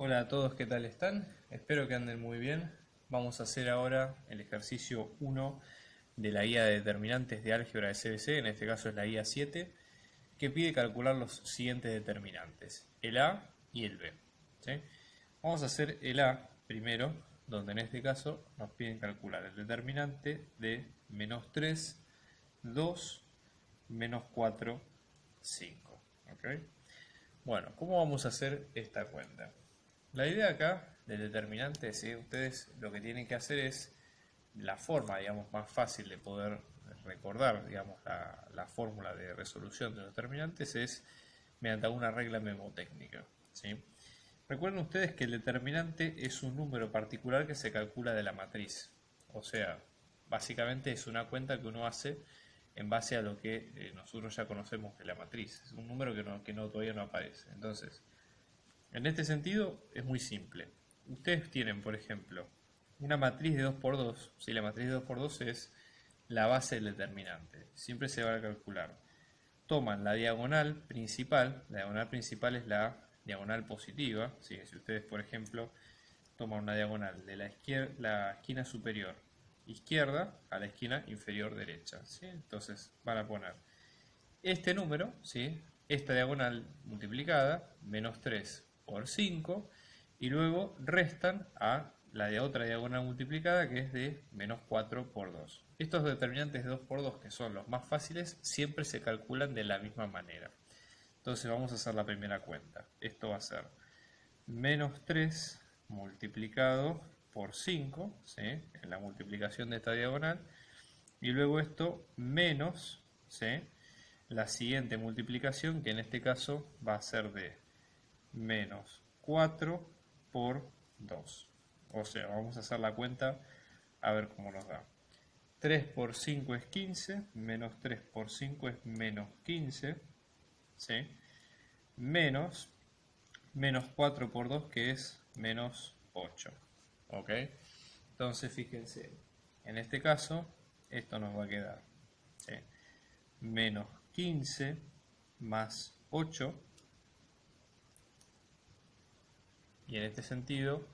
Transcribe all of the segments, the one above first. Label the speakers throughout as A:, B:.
A: Hola a todos, ¿qué tal están? Espero que anden muy bien. Vamos a hacer ahora el ejercicio 1 de la guía de determinantes de álgebra de CBC, en este caso es la guía 7, que pide calcular los siguientes determinantes, el A y el B. ¿Sí? Vamos a hacer el A primero, donde en este caso nos piden calcular el determinante de menos 3, 2, menos 4, 5. ¿Ok? Bueno, ¿cómo vamos a hacer esta cuenta? La idea acá del determinante es que ustedes lo que tienen que hacer es la forma, digamos, más fácil de poder recordar, digamos, la fórmula de resolución de los determinantes es mediante una regla memotécnica, ¿sí? Recuerden ustedes que el determinante es un número particular que se calcula de la matriz, o sea, básicamente es una cuenta que uno hace en base a lo que nosotros ya conocemos de la matriz, es un número que todavía no aparece. Entonces, en este sentido es muy simple. Ustedes tienen, por ejemplo, una matriz de 2 por 2. Si la matriz de 2 por 2 es la base del determinante, siempre se va a calcular. Toman la diagonal principal es la diagonal positiva. ¿Sí? Si ustedes, por ejemplo, toman una diagonal de la esquina superior izquierda a la esquina inferior derecha, ¿sí? Entonces van a poner este número, ¿sí? Esta diagonal multiplicada, menos 3 por 5, y luego restan a la de otra diagonal multiplicada que es de menos 4 por 2. Estos determinantes de 2 por 2, que son los más fáciles, siempre se calculan de la misma manera. Entonces vamos a hacer la primera cuenta. Esto va a ser menos 3 multiplicado por 5, ¿sí? En la multiplicación de esta diagonal, y luego esto menos, ¿sí? La siguiente multiplicación, que en este caso va a ser de menos 4 por 2. O sea, vamos a hacer la cuenta a ver cómo nos da. 3 por 5 es 15, menos 3 por 5 es menos 15, ¿sí? Menos 4 por 2 que es menos 8. ¿Ok? Entonces fíjense, en este caso esto nos va a quedar, ¿sí? Menos 15 más 8, y en este sentido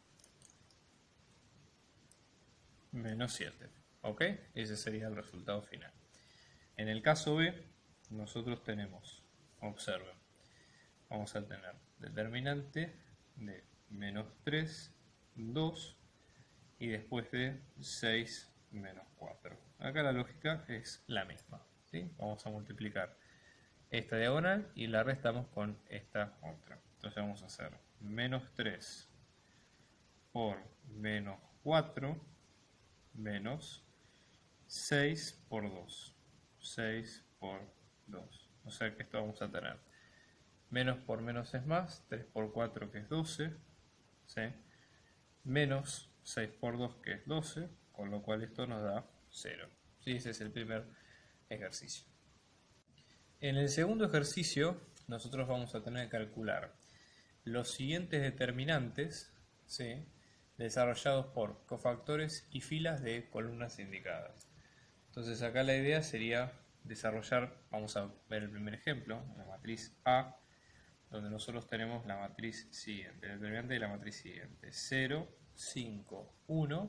A: menos 7. ¿Ok? Ese sería el resultado final. En el caso B, nosotros tenemos, observen, vamos a tener determinante de menos 3, 2 y después de 6 menos 4. Acá la lógica es la misma, ¿sí? Vamos a multiplicar esta diagonal y la restamos con esta otra. Entonces vamos a hacer menos 3 por menos 4 menos 6 por 2. 6 por 2. O sea que esto vamos a tener menos por menos es más, 3 por 4 que es 12, ¿sí? Menos 6 por 2 que es 12, con lo cual esto nos da 0. ¿Sí? Ese es el primer ejercicio. En el segundo ejercicio nosotros vamos a tener que calcular los siguientes determinantes, ¿sí? Desarrollados por cofactores y filas de columnas indicadas. Entonces acá la idea sería desarrollar, vamos a ver el primer ejemplo, la matriz A, donde nosotros tenemos la matriz siguiente, el determinante de la matriz siguiente: 0, 5, 1,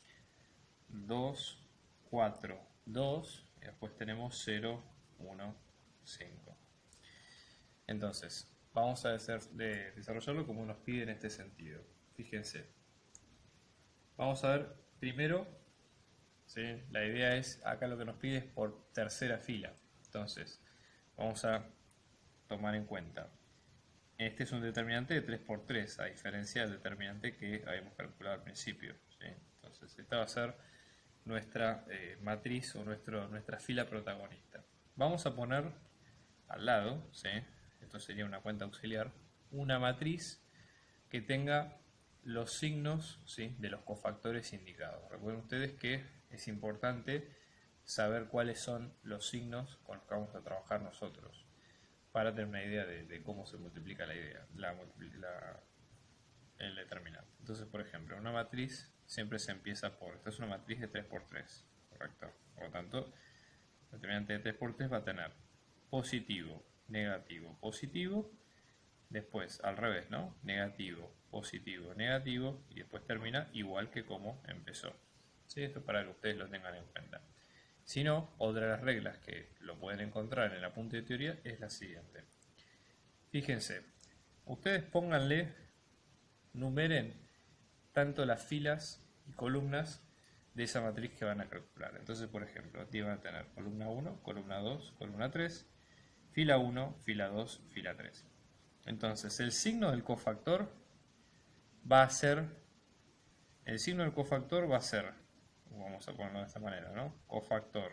A: 2, 4, 2, y después tenemos 0, 1, 5. Entonces, vamos a desarrollarlo como nos pide en este sentido. Fíjense. Vamos a ver primero, ¿sí? La idea es, acá lo que nos pide es por tercera fila. Entonces, vamos a tomar en cuenta. Este es un determinante de 3 por 3, a diferencia del determinante que habíamos calculado al principio, ¿sí? Entonces, esta va a ser nuestra matriz o nuestra fila protagonista. Vamos a poner al lado, ¿sí? Esto sería una cuenta auxiliar, una matriz que tenga los signos, ¿sí? De los cofactores indicados. Recuerden ustedes que es importante saber cuáles son los signos con los que vamos a trabajar nosotros para tener una idea de cómo se multiplica el determinante. Entonces, por ejemplo, una matriz siempre se empieza por, esta es una matriz de 3 por 3, ¿correcto? Por lo tanto, el determinante de 3 por 3 va a tener positivo, negativo, positivo después al revés, ¿no? Negativo, positivo, negativo, y después termina igual que como empezó. ¿Sí? Esto para que ustedes lo tengan en cuenta. Si no, otra de las reglas que lo pueden encontrar en el apunte de teoría es la siguiente. Fíjense, ustedes pónganle, numeren tanto las filas y columnas de esa matriz que van a calcular. Entonces, por ejemplo, aquí van a tener columna 1, columna 2, columna 3, fila 1, fila 2, fila 3. Entonces, el signo del cofactor va a ser, vamos a ponerlo de esta manera, ¿no? Cofactor.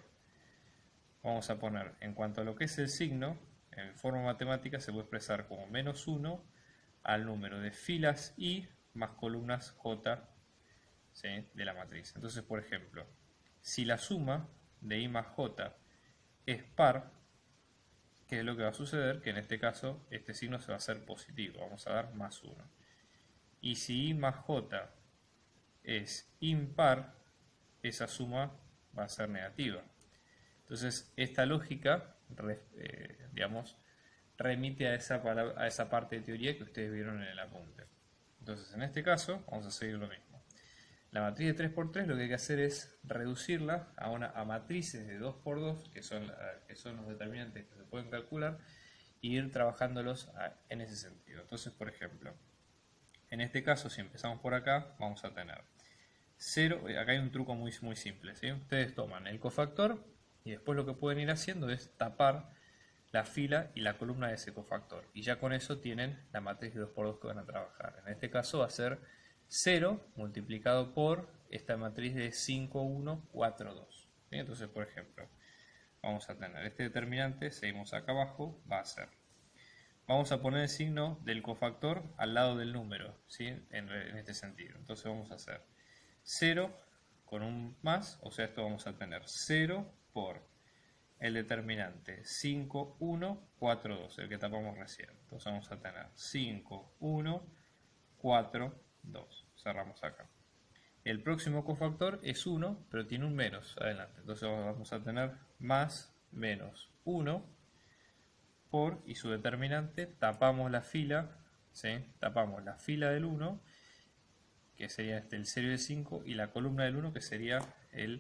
A: Vamos a poner, en cuanto a lo que es el signo, en forma matemática se puede expresar como menos 1 al número de filas I más columnas J, ¿sí?, de la matriz. Entonces, por ejemplo, si la suma de I más J es par, ¿qué es lo que va a suceder? Que en este caso este signo se va a hacer positivo, vamos a dar más 1. Y si I más J es impar, esa suma va a ser negativa. Entonces, esta lógica, digamos, remite a esa parte de teoría que ustedes vieron en el apunte. Entonces, en este caso, vamos a seguir lo mismo. La matriz de 3×3 lo que hay que hacer es reducirla a matrices de 2×2, que son los determinantes que se pueden calcular, e ir trabajándolos en ese sentido. Entonces, por ejemplo, en este caso, si empezamos por acá, vamos a tener 0. Acá hay un truco muy simple, ¿sí? Ustedes toman el cofactor y después lo que pueden ir haciendo es tapar la fila y la columna de ese cofactor. Y ya con eso tienen la matriz de 2×2 que van a trabajar. En este caso va a ser 0 multiplicado por esta matriz de 5, 1, 4, 2. ¿Sí? Entonces, por ejemplo, vamos a tener este determinante, seguimos acá abajo, va a ser. Vamos a poner el signo del cofactor al lado del número, ¿sí? En este sentido. Entonces vamos a hacer 0 con un más, o sea, esto vamos a tener 0 por el determinante 5, 1, 4, 2, el que tapamos recién. Entonces vamos a tener 5, 1, 4, 2. Cerramos acá. El próximo cofactor es 1, pero tiene un menos adelante. Entonces vamos a tener más menos 1 por, y su determinante, tapamos la fila, ¿sí? Tapamos la fila del 1, que sería el 0 y el 5, y la columna del 1, que sería el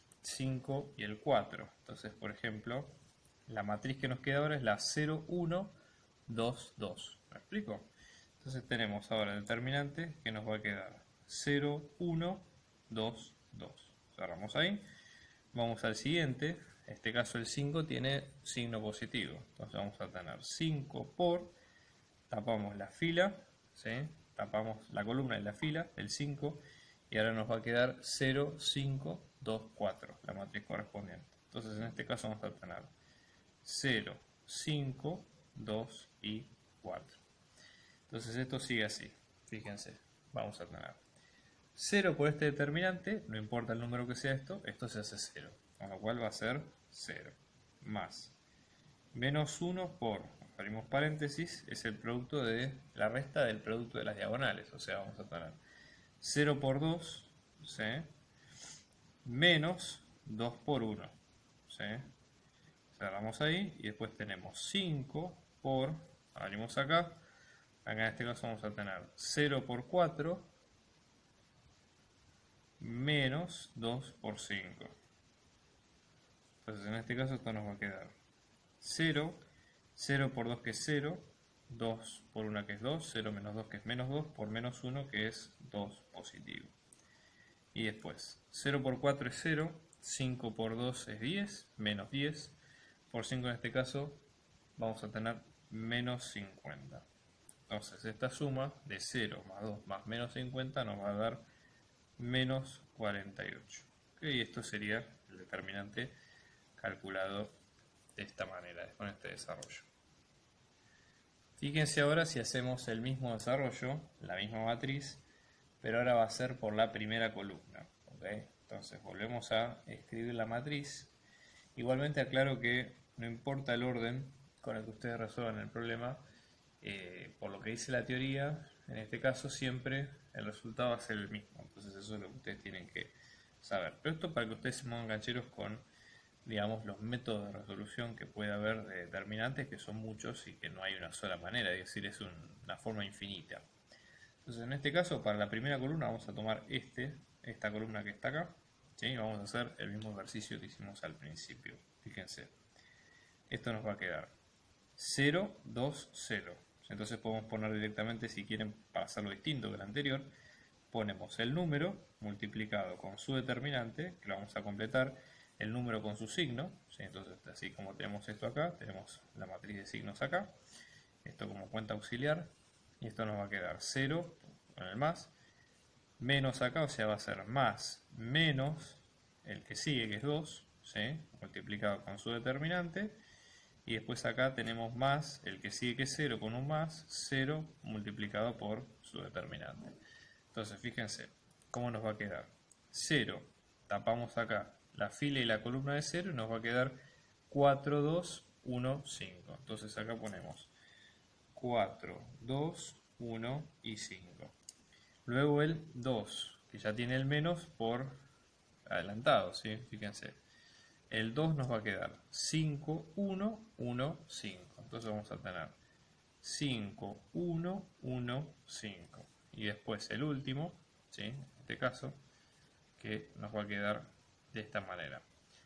A: 5 y el 4. Entonces, por ejemplo, la matriz que nos queda ahora es la 0, 1, 2, 2. ¿Me explico? Entonces tenemos ahora el determinante que nos va a quedar 0, 1, 2, 2. Cerramos ahí. Vamos al siguiente. En este caso el 5 tiene signo positivo. Entonces vamos a tener 5 por, tapamos la fila, ¿sí? Tapamos la columna de la fila, el 5, y ahora nos va a quedar 0, 5, 2, 4, la matriz correspondiente. Entonces en este caso vamos a tener 0, 5, 2 y 4. Entonces esto sigue así, fíjense, vamos a tener 0 por este determinante, no importa el número que sea esto se hace 0, con lo cual va a ser 0, más menos 1 por, abrimos paréntesis, es el producto de la resta del producto de las diagonales, o sea, vamos a tener 0 por 2, ¿sí?, menos 2 por 1, ¿sí? Cerramos ahí y después tenemos 5 por, abrimos acá en este caso vamos a tener 0 por 4 menos 2 por 5. Entonces en este caso esto nos va a quedar 0, 0 por 2 que es 0, 2 por 1 que es 2, 0 menos 2 que es menos 2, por menos 1 que es 2 positivo. Y después 0 por 4 es 0, 5 por 2 es 10, menos 10, por 5 en este caso vamos a tener menos 50. Entonces esta suma de 0 más 2 más menos 50 nos va a dar menos 48. Y esto sería el determinante calculado de esta manera, con este desarrollo. Fíjense ahora si hacemos el mismo desarrollo, la misma matriz, pero ahora va a ser por la primera columna. ¿Okay? Entonces volvemos a escribir la matriz. Igualmente aclaro que no importa el orden con el que ustedes resuelvan el problema, por lo que dice la teoría, en este caso siempre el resultado va a ser el mismo. Entonces eso es lo que ustedes tienen que saber. Pero esto para que ustedes se pongan cancheros con digamos, los métodos de resolución que puede haber de determinantes, que son muchos y que no hay una sola manera, es decir, es una forma infinita. Entonces, en este caso, para la primera columna vamos a tomar esta columna que está acá, ¿sí? Vamos a hacer el mismo ejercicio que hicimos al principio. Fíjense, esto nos va a quedar 0, 2, 0. Entonces podemos poner directamente, si quieren, para hacerlo distinto que el anterior, ponemos el número multiplicado con su determinante, que lo vamos a completar, el número con su signo, ¿sí? Entonces así como tenemos esto acá, tenemos la matriz de signos acá, esto como cuenta auxiliar, y esto nos va a quedar 0 con el más, menos acá, o sea va a ser más, menos el que sigue, que es 2, ¿sí? Multiplicado con su determinante, y después acá tenemos más, el que sigue que es 0 con un más, 0 multiplicado por su determinante. Entonces fíjense cómo nos va a quedar. 0, tapamos acá la fila y la columna de 0 y nos va a quedar 4, 2, 1, 5. Entonces acá ponemos 4, 2, 1 y 5. Luego el 2, que ya tiene el menos por adelantado, ¿sí? Fíjense. El 2 nos va a quedar 5, 1, 1, 5. Entonces vamos a tener 5, 1, 1, 5. Y después el último, ¿sí? En este caso, que nos va a quedar de esta manera.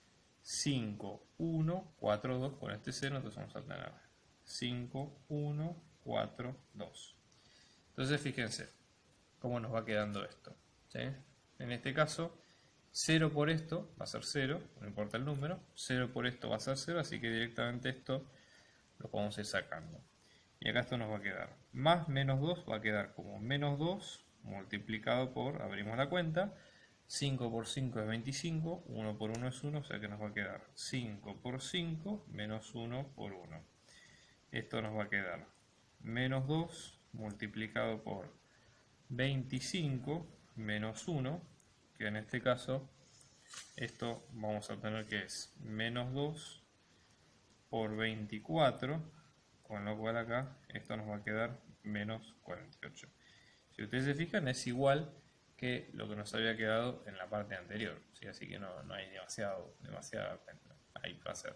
A: 5, 1, 4, 2 con este 0, entonces vamos a tener 5, 1, 4, 2. Entonces fíjense cómo nos va quedando esto, ¿sí? En este caso, 0 por esto va a ser 0, no importa el número, 0 por esto va a ser 0, así que directamente esto lo podemos ir sacando. Y acá esto nos va a quedar más menos 2, va a quedar como menos 2 multiplicado por, abrimos la cuenta, 5 por 5 es 25, 1 por 1 es 1, o sea que nos va a quedar 5 por 5 menos 1 por 1. Esto nos va a quedar menos 2 multiplicado por 25 menos 1, que en este caso esto vamos a tener que es menos 2 por 24, con lo cual acá esto nos va a quedar menos 48. Si ustedes se fijan es igual que lo que nos había quedado en la parte anterior, ¿sí? Así que no hay demasiada cuenta ahí para hacer.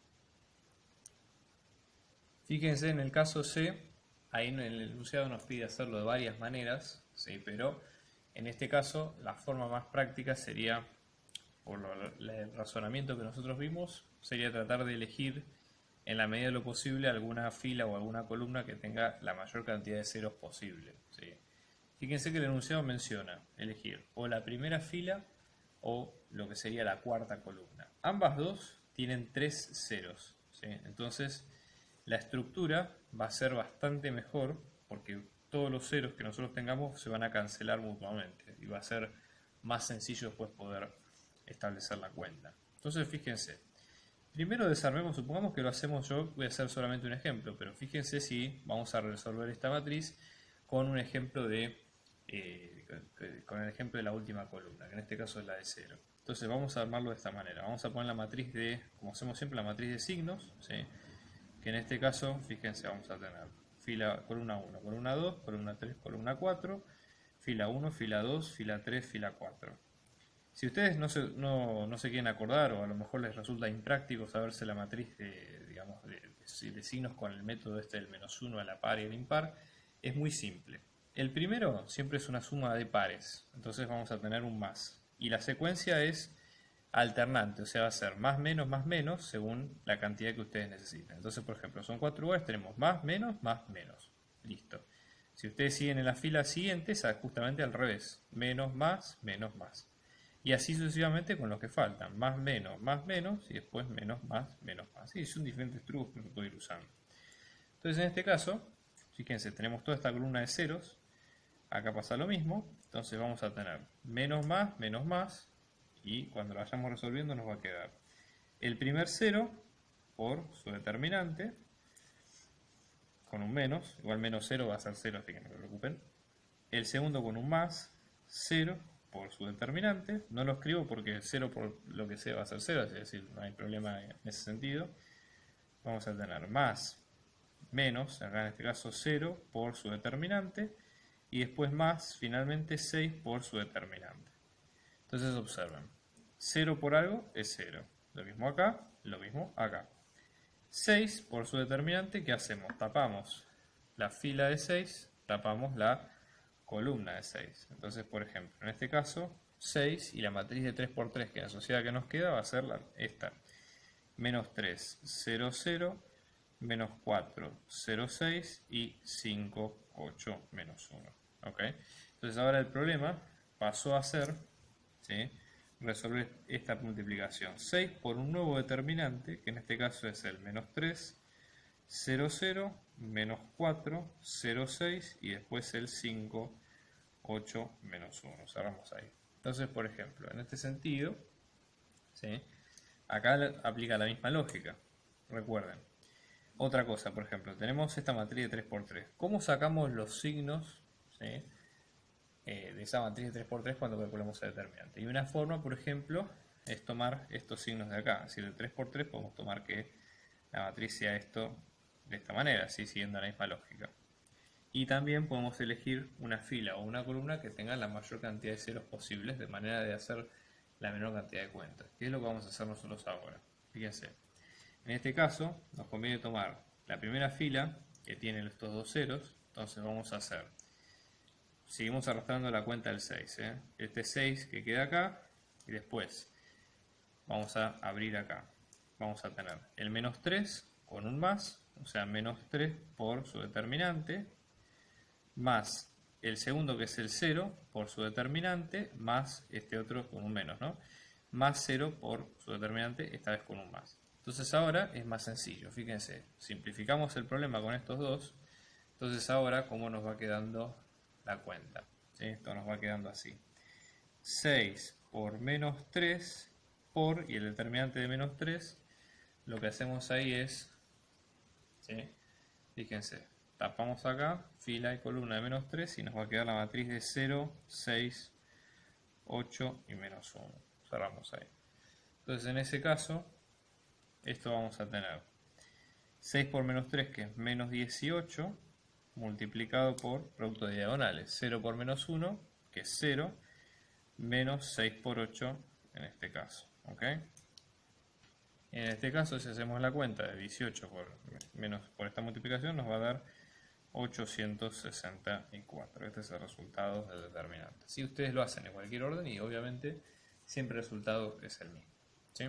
A: Fíjense en el caso C, ahí en el enunciado nos pide hacerlo de varias maneras, ¿sí? Pero en este caso la forma más práctica sería, por el razonamiento que nosotros vimos, sería tratar de elegir en la medida de lo posible alguna fila o alguna columna que tenga la mayor cantidad de ceros posible, ¿sí? Fíjense que el enunciado menciona elegir o la primera fila o lo que sería la cuarta columna. Ambas dos tienen 3 ceros, ¿sí? Entonces la estructura va a ser bastante mejor porque todos los ceros que nosotros tengamos se van a cancelar mutuamente y va a ser más sencillo después poder establecer la cuenta. Entonces fíjense, primero desarmemos, supongamos que lo hacemos yo, voy a hacer solamente un ejemplo, pero fíjense si vamos a resolver esta matriz con un ejemplo con el ejemplo de la última columna, que en este caso es la de 0. Entonces vamos a armarlo de esta manera, vamos a poner la matriz de, como hacemos siempre, la matriz de signos, ¿sí? Que en este caso, fíjense, vamos a tener columna 1, columna 2, columna 3, columna 4, fila 1, fila 2, fila 3, fila 4. Si ustedes no se quieren acordar o a lo mejor les resulta impráctico saberse la matriz de signos con el método este del menos 1 a la par y el impar, es muy simple. El primero siempre es una suma de pares, entonces vamos a tener un más. Y la secuencia es alternante, o sea va a ser más menos según la cantidad que ustedes necesitan. Entonces, por ejemplo, son 4 lugares, tenemos más menos. Listo. Si ustedes siguen en la fila siguiente, es justamente al revés. Menos más. Y así sucesivamente con los que faltan. Más menos y después menos más. Y son diferentes trucos que se puede ir usando. Entonces, en este caso, fíjense, tenemos toda esta columna de ceros. Acá pasa lo mismo. Entonces vamos a tener menos más. Y cuando lo vayamos resolviendo nos va a quedar el primer 0 por su determinante con un menos, igual menos 0 va a ser 0, así que no se preocupen. El segundo con un más, 0 por su determinante, no lo escribo porque 0 por lo que sea va a ser 0, es decir, no hay problema en ese sentido. Vamos a tener más, menos, acá en este caso 0 por su determinante, y después más, finalmente 6 por su determinante. Entonces observen, 0 por algo es 0, lo mismo acá, lo mismo acá. 6 por su determinante, ¿qué hacemos? Tapamos la fila de 6, tapamos la columna de 6. Entonces, por ejemplo, en este caso, 6 y la matriz de 3 por 3 que asociada que nos queda va a ser esta. Menos 3, 0, 0, menos 4, 0, 6 y 5, 8, menos 1. ¿Ok? Entonces ahora el problema pasó a ser, ¿sí?, resolver esta multiplicación. 6 por un nuevo determinante, que en este caso es el menos 3, 0, 0, menos 4, 0, 6 y después el 5, 8, menos 1. Cerramos ahí. Entonces, por ejemplo, en este sentido, ¿sí?, acá aplica la misma lógica. Recuerden. Otra cosa, por ejemplo, tenemos esta matriz de 3 por 3. ¿Cómo sacamos los signos, ¿sí?, de esa matriz de 3 por 3 cuando calculamos el determinante? Y una forma, por ejemplo, es tomar estos signos de acá. Es decir, de 3 por 3 podemos tomar que la matriz sea esto de esta manera, ¿sí?, siguiendo la misma lógica. Y también podemos elegir una fila o una columna que tenga la mayor cantidad de ceros posibles, de manera de hacer la menor cantidad de cuentas. ¿Qué es lo que vamos a hacer nosotros ahora? Fíjense. En este caso, nos conviene tomar la primera fila, que tiene estos dos ceros. Entonces vamos a hacer, seguimos arrastrando la cuenta del 6, ¿eh? Este 6 que queda acá, y después vamos a abrir acá. Vamos a tener el menos 3 con un más, o sea, menos 3 por su determinante, más el segundo que es el 0 por su determinante, más este otro con un menos, ¿no? Más 0 por su determinante, esta vez con un más. Entonces ahora es más sencillo, fíjense, simplificamos el problema con estos dos. Entonces ahora, ¿cómo nos va quedando la cuenta? ¿Sí? Esto nos va quedando así. 6 por menos 3 por, y el determinante de menos 3, lo que hacemos ahí es, ¿sí?, fíjense, tapamos acá, fila y columna de menos 3 y nos va a quedar la matriz de 0, 6, 8 y menos 1. Cerramos ahí. Entonces en ese caso, esto vamos a tener 6 por menos 3, que es menos 18, multiplicado por producto de diagonales. 0 por menos 1, que es 0, menos 6 por 8 en este caso. ¿Ok? En este caso, si hacemos la cuenta de 18 por esta multiplicación, nos va a dar 864. Este es el resultado del determinante. Si ustedes lo hacen en cualquier orden y obviamente siempre el resultado es el mismo. ¿Sí?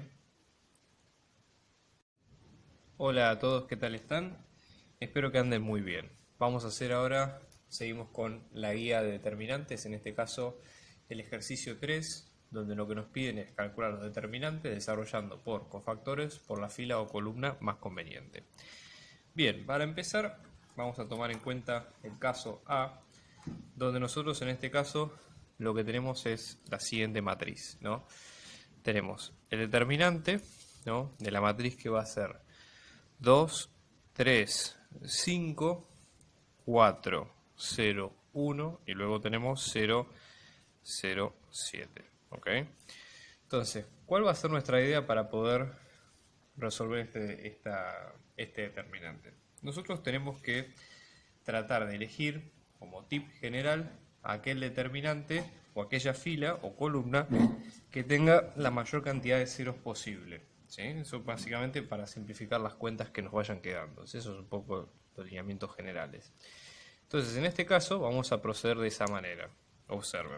A: Hola a todos, ¿qué tal están? Espero que anden muy bien. Vamos a hacer ahora, seguimos con la guía de determinantes, en este caso el ejercicio 3, donde lo que nos piden es calcular los determinantes desarrollando por cofactores por la fila o columna más conveniente. Bien, para empezar vamos a tomar en cuenta el caso A, donde nosotros en este caso lo que tenemos es la siguiente matriz, ¿no? Tenemos el determinante, ¿no?, de la matriz que va a ser 2, 3, 5, 4, 0, 1 y luego tenemos 0, 0, 7. ¿Ok? Entonces, ¿cuál va a ser nuestra idea para poder resolver este determinante? Nosotros tenemos que tratar de elegir como tip general aquel determinante o aquella fila o columna que tenga la mayor cantidad de ceros posible. ¿Sí? Eso básicamente para simplificar las cuentas que nos vayan quedando. Eso es un poco los lineamientos generales. Entonces, en este caso vamos a proceder de esa manera. Observen.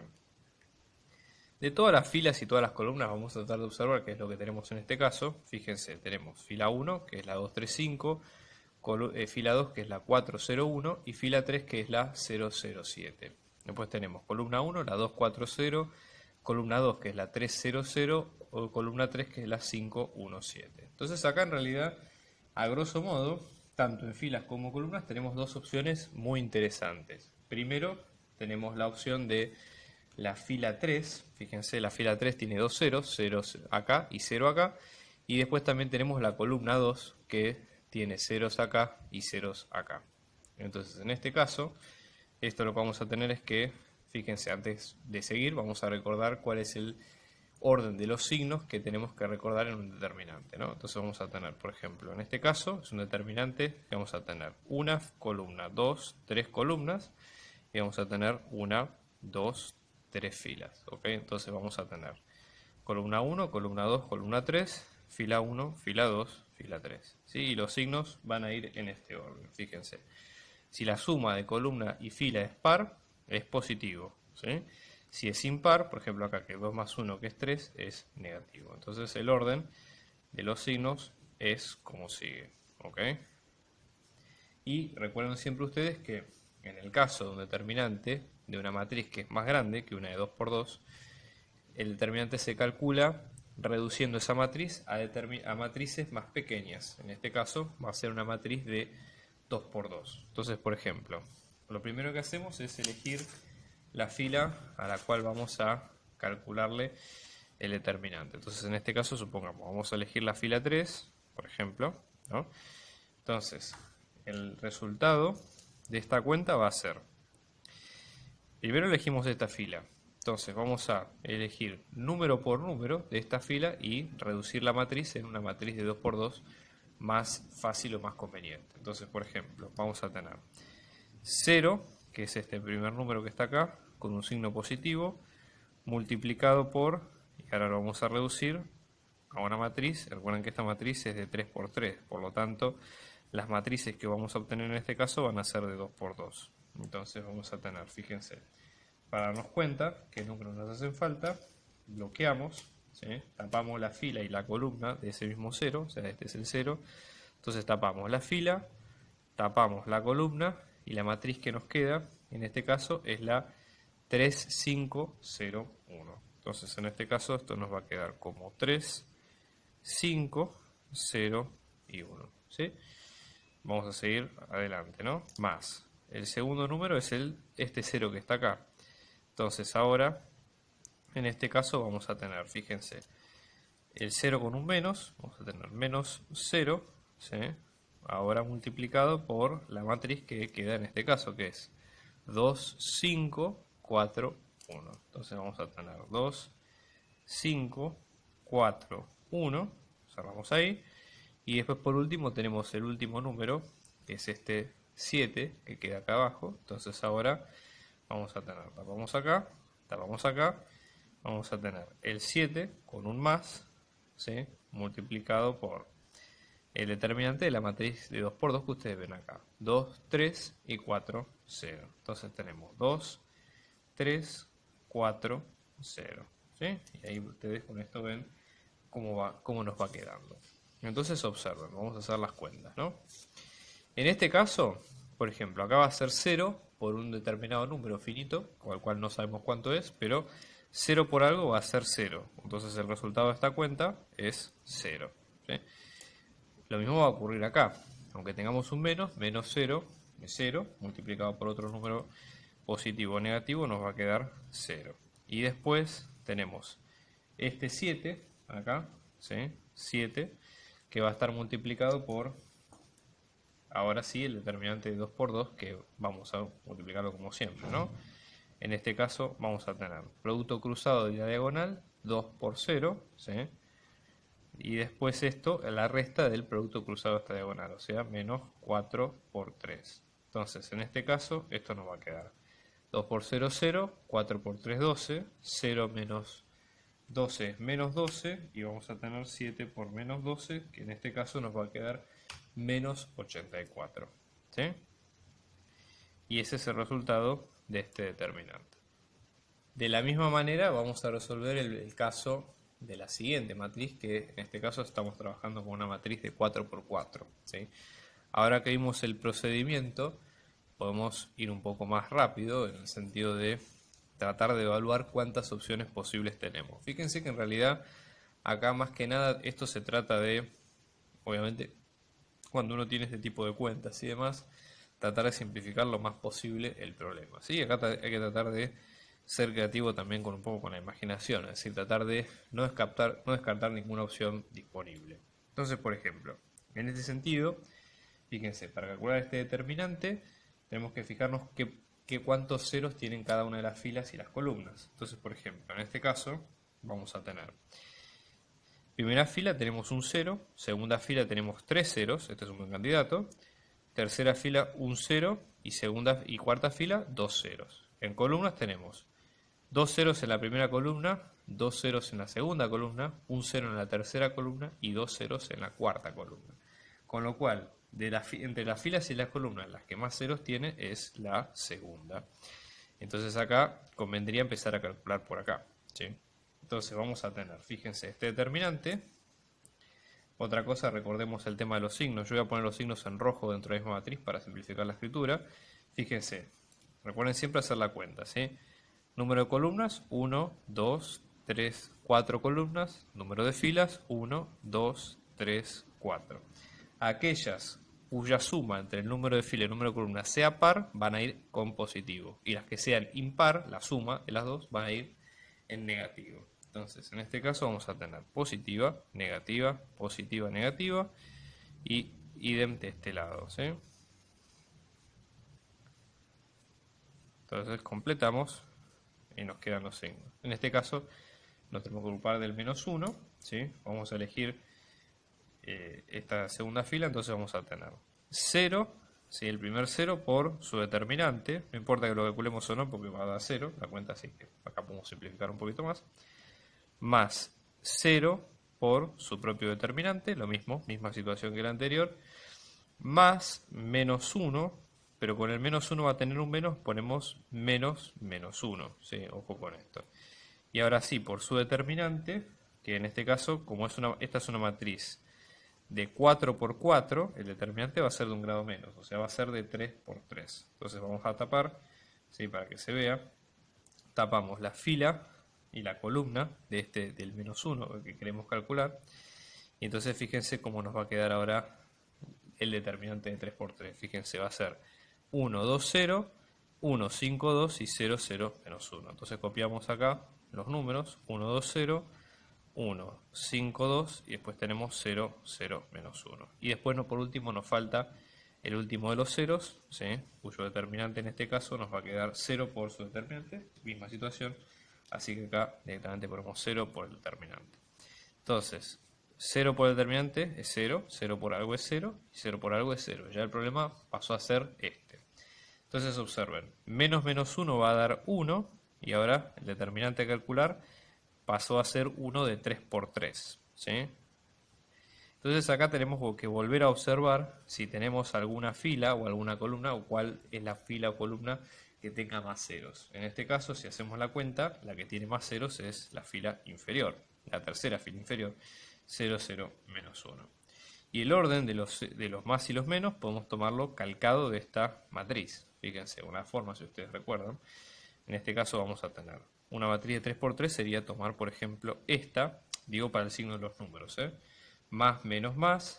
A: De todas las filas y todas las columnas vamos a tratar de observar qué es lo que tenemos en este caso. Fíjense, tenemos fila 1, que es la 235, fila 2, que es la 401, y fila 3, que es la 007. Después tenemos columna 1, la 240, columna 2, que es la 300, o columna 3, que es la 517. Entonces acá en realidad, a grosso modo, tanto en filas como columnas, tenemos dos opciones muy interesantes. Primero, tenemos la opción de la fila 3, fíjense, la fila 3 tiene dos ceros, 0 acá y 0 acá, y después también tenemos la columna 2 que tiene ceros acá y ceros acá. Entonces en este caso, esto lo que vamos a tener es que, fíjense, antes de seguir vamos a recordar cuál es el orden de los signos que tenemos que recordar en un determinante, ¿no? Entonces vamos a tener, por ejemplo, en este caso es un determinante que vamos a tener una columna, 2, 3 columnas, y vamos a tener 1, 2, 3 filas, ¿ok? Entonces vamos a tener columna 1, columna 2, columna 3, fila 1, fila 2, fila 3. ¿Sí? Y los signos van a ir en este orden, fíjense. Si la suma de columna y fila es par, es positivo. ¿Sí? Si es impar, por ejemplo acá que 2 más 1 que es 3, es negativo. Entonces el orden de los signos es como sigue. ¿Ok? Y recuerden siempre ustedes que en el caso de un determinante de una matriz que es más grande que una de 2 por 2, el determinante se calcula reduciendo esa matriz a matrices más pequeñas. En este caso va a ser una matriz de 2 por 2. Entonces, por ejemplo, lo primero que hacemos es elegir la fila a la cual vamos a calcularle el determinante. Entonces, en este caso, supongamos, vamos a elegir la fila 3, por ejemplo, ¿no? Entonces, el resultado de esta cuenta va a ser, primero elegimos esta fila, entonces vamos a elegir número por número de esta fila y reducir la matriz en una matriz de 2 por 2 más fácil o más conveniente. Entonces, por ejemplo, vamos a tener 0, que es este primer número que está acá, con un signo positivo, multiplicado por, y ahora lo vamos a reducir a una matriz. Recuerden que esta matriz es de 3 por 3, por lo tanto, las matrices que vamos a obtener en este caso van a ser de 2 por 2. Entonces vamos a tener, fíjense, para darnos cuenta que números nos hacen falta, bloqueamos, ¿sí? Tapamos la fila y la columna de ese mismo 0, o sea, este es el 0. Entonces tapamos la fila, tapamos la columna y la matriz que nos queda, en este caso, es la 3, 5, 0, 1. Entonces en este caso esto nos va a quedar como 3, 5, 0 y 1. ¿Sí? Vamos a seguir adelante, ¿no? Más. El segundo número es este 0 que está acá. Entonces ahora, en este caso vamos a tener, fíjense, el 0 con un menos, vamos a tener menos 0, ¿sí? Ahora multiplicado por la matriz que queda en este caso, que es 2, 5, 4, 1. Entonces vamos a tener 2, 5, 4, 1, cerramos ahí. Y después por último tenemos el último número, que es este 7, que queda acá abajo. Entonces ahora vamos a tener, tapamos acá, vamos a tener el 7 con un más, ¿sí? Multiplicado por el determinante de la matriz de 2 por 2 que ustedes ven acá. 2, 3 y 4, 0. Entonces tenemos 2, 3, 4, 0. ¿Sí? Y ahí ustedes con esto ven cómo nos va quedando. Entonces observen, vamos a hacer las cuentas, ¿no? En este caso, por ejemplo, acá va a ser 0 por un determinado número finito, con el cual no sabemos cuánto es, pero 0 por algo va a ser 0. Entonces el resultado de esta cuenta es 0. ¿Sí? Lo mismo va a ocurrir acá. Aunque tengamos un menos 0 es 0, multiplicado por otro número positivo o negativo nos va a quedar 0. Y después tenemos este 7 acá, ¿sí? 7, que va a estar multiplicado por, ahora sí, el determinante de 2 por 2, que vamos a multiplicarlo como siempre, ¿no? En este caso vamos a tener producto cruzado de la diagonal, 2 por 0, ¿sí? Y después esto, la resta del producto cruzado de esta diagonal, o sea, menos 4 por 3. Entonces, en este caso, esto nos va a quedar 2 por 0, 0, 4 por 3, 12, 0 menos 12 es menos 12, y vamos a tener 7 por menos 12, que en este caso nos va a quedar menos 84. ¿Sí? Y ese es el resultado de este determinante. De la misma manera vamos a resolver el caso de la siguiente matriz, que en este caso estamos trabajando con una matriz de 4 por 4. ¿Sí? Ahora que vimos el procedimiento, podemos ir un poco más rápido en el sentido de tratar de evaluar cuántas opciones posibles tenemos. Fíjense que en realidad acá más que nada esto se trata de, obviamente, cuando uno tiene este tipo de cuentas y demás, tratar de simplificar lo más posible el problema. ¿Sí? Acá hay que tratar de ser creativo también con un poco con la imaginación, es decir, tratar de no descartar ninguna opción disponible. Entonces, por ejemplo, en este sentido, fíjense, para calcular este determinante tenemos que fijarnos cuántos ceros tienen cada una de las filas y las columnas. Entonces, por ejemplo, en este caso vamos a tener primera fila tenemos un 0, segunda fila tenemos 3 ceros, este es un buen candidato, tercera fila un 0 y cuarta fila 2 ceros. En columnas tenemos 2 ceros en la primera columna, 2 ceros en la segunda columna, un 0 en la tercera columna y 2 ceros en la cuarta columna. Con lo cual, entre las filas y las columnas, las que más ceros tiene es la segunda. Entonces acá convendría empezar a calcular por acá, ¿sí? Entonces vamos a tener, fíjense, este determinante. Otra cosa, recordemos el tema de los signos. Yo voy a poner los signos en rojo dentro de la misma matriz para simplificar la escritura. Fíjense, recuerden siempre hacer la cuenta, ¿sí? Número de columnas, 1, 2, 3, 4 columnas. Número de filas, 1, 2, 3, 4. Aquellas cuya suma entre el número de fila y el número de columnas sea par, van a ir con positivo. Y las que sean impar, la suma de las dos, van a ir en negativo. Entonces, en este caso vamos a tener positiva, negativa, positiva, negativa. Y idem de este lado, ¿sí? Entonces completamos y nos quedan los signos. En este caso nos tenemos que ocupar del menos 1, ¿sí? Vamos a elegir esta segunda fila, entonces vamos a tener 0, ¿sí? El primer 0 por su determinante, no importa que lo calculemos o no porque va a dar 0, la cuenta, así que acá podemos simplificar un poquito más 0 por su propio determinante, lo mismo, misma situación que la anterior, más menos 1, pero con el menos 1 va a tener un menos, ponemos menos 1, ¿sí? Ojo con esto. Y ahora sí, por su determinante, que en este caso, como esta es una matriz de 4 por 4, el determinante va a ser de un grado menos, o sea, va a ser de 3 por 3. Entonces vamos a tapar, ¿sí? Para que se vea, tapamos la fila y la columna del menos 1 que queremos calcular. Y entonces fíjense cómo nos va a quedar ahora el determinante de 3 por 3. Fíjense, va a ser 1, 2, 0, 1, 5, 2 y 0, 0, menos 1. Entonces copiamos acá los números, 1, 2, 0, 1, 5, 2 y después tenemos 0, 0, menos 1. Y después por último nos falta el último de los ceros, ¿sí? Cuyo determinante en este caso nos va a quedar 0 por su determinante, misma situación, así que acá directamente ponemos 0 por el determinante. Entonces, 0 por el determinante es 0, 0 por algo es 0 y 0 por algo es 0. Ya el problema pasó a ser este. Entonces observen, menos 1 va a dar 1 y ahora el determinante a calcular pasó a ser 1 de 3 por 3, ¿sí? Entonces acá tenemos que volver a observar si tenemos alguna fila o alguna columna o cuál es la fila o columna que tenga más ceros. En este caso, si hacemos la cuenta, la que tiene más ceros es la fila inferior, la tercera fila inferior, 0, 0, menos 1. Y el orden de los más y los menos podemos tomarlo calcado de esta matriz. Fíjense, una forma, si ustedes recuerdan. En este caso vamos a tener una matriz de 3 por 3, sería tomar, por ejemplo, esta, digo para el signo de los números, más, menos,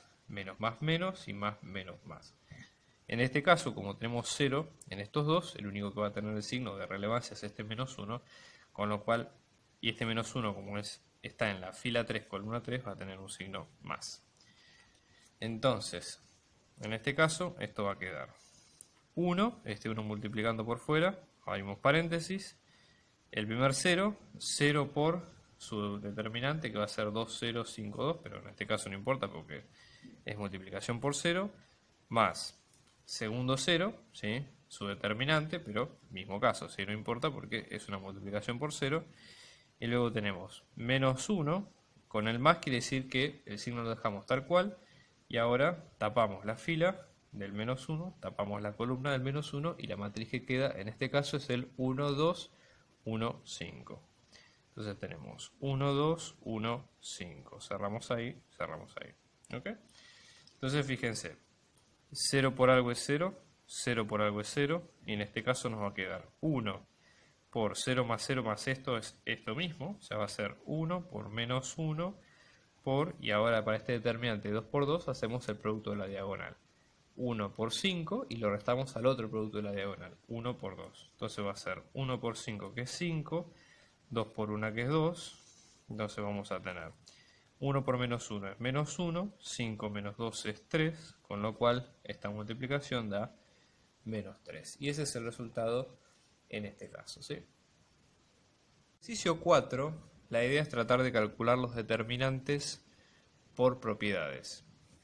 A: menos y más, menos, más. En este caso, como tenemos 0 en estos dos, el único que va a tener el signo de relevancia es este menos 1, con lo cual, y este menos 1 como está en la fila 3, columna 3, va a tener un signo más. Entonces, en este caso, esto va a quedar 1, este 1 multiplicando por fuera, abrimos paréntesis, el primer 0, 0 por su determinante, que va a ser 2, 0, 5, 2, pero en este caso no importa porque es multiplicación por 0, más segundo 0, ¿sí? Su determinante, pero mismo caso, ¿sí? No importa porque es una multiplicación por 0, y luego tenemos menos 1, con el más quiere decir que el signo lo dejamos tal cual, y ahora tapamos la fila del menos 1, tapamos la columna del menos 1, y la matriz que queda en este caso es el 1, 2, 1, 5. Entonces tenemos 1, 2, 1, 5. Cerramos ahí, ¿ok? Entonces fíjense, 0 por algo es 0, 0 por algo es 0, y en este caso nos va a quedar 1 por 0 más esto es esto mismo, o sea va a ser 1 por menos 1 por, y ahora para este determinante 2 por 2 hacemos el producto de la diagonal. 1 por 5 y lo restamos al otro producto de la diagonal, 1 por 2. Entonces va a ser 1 por 5 que es 5, 2 por 1 que es 2, entonces vamos a tener 1 por menos 1 es menos 1, 5 menos 2 es 3, con lo cual esta multiplicación da menos 3. Y ese es el resultado en este caso, ¿sí? Ejercicio 4, la idea es tratar de calcular los determinantes por propiedades.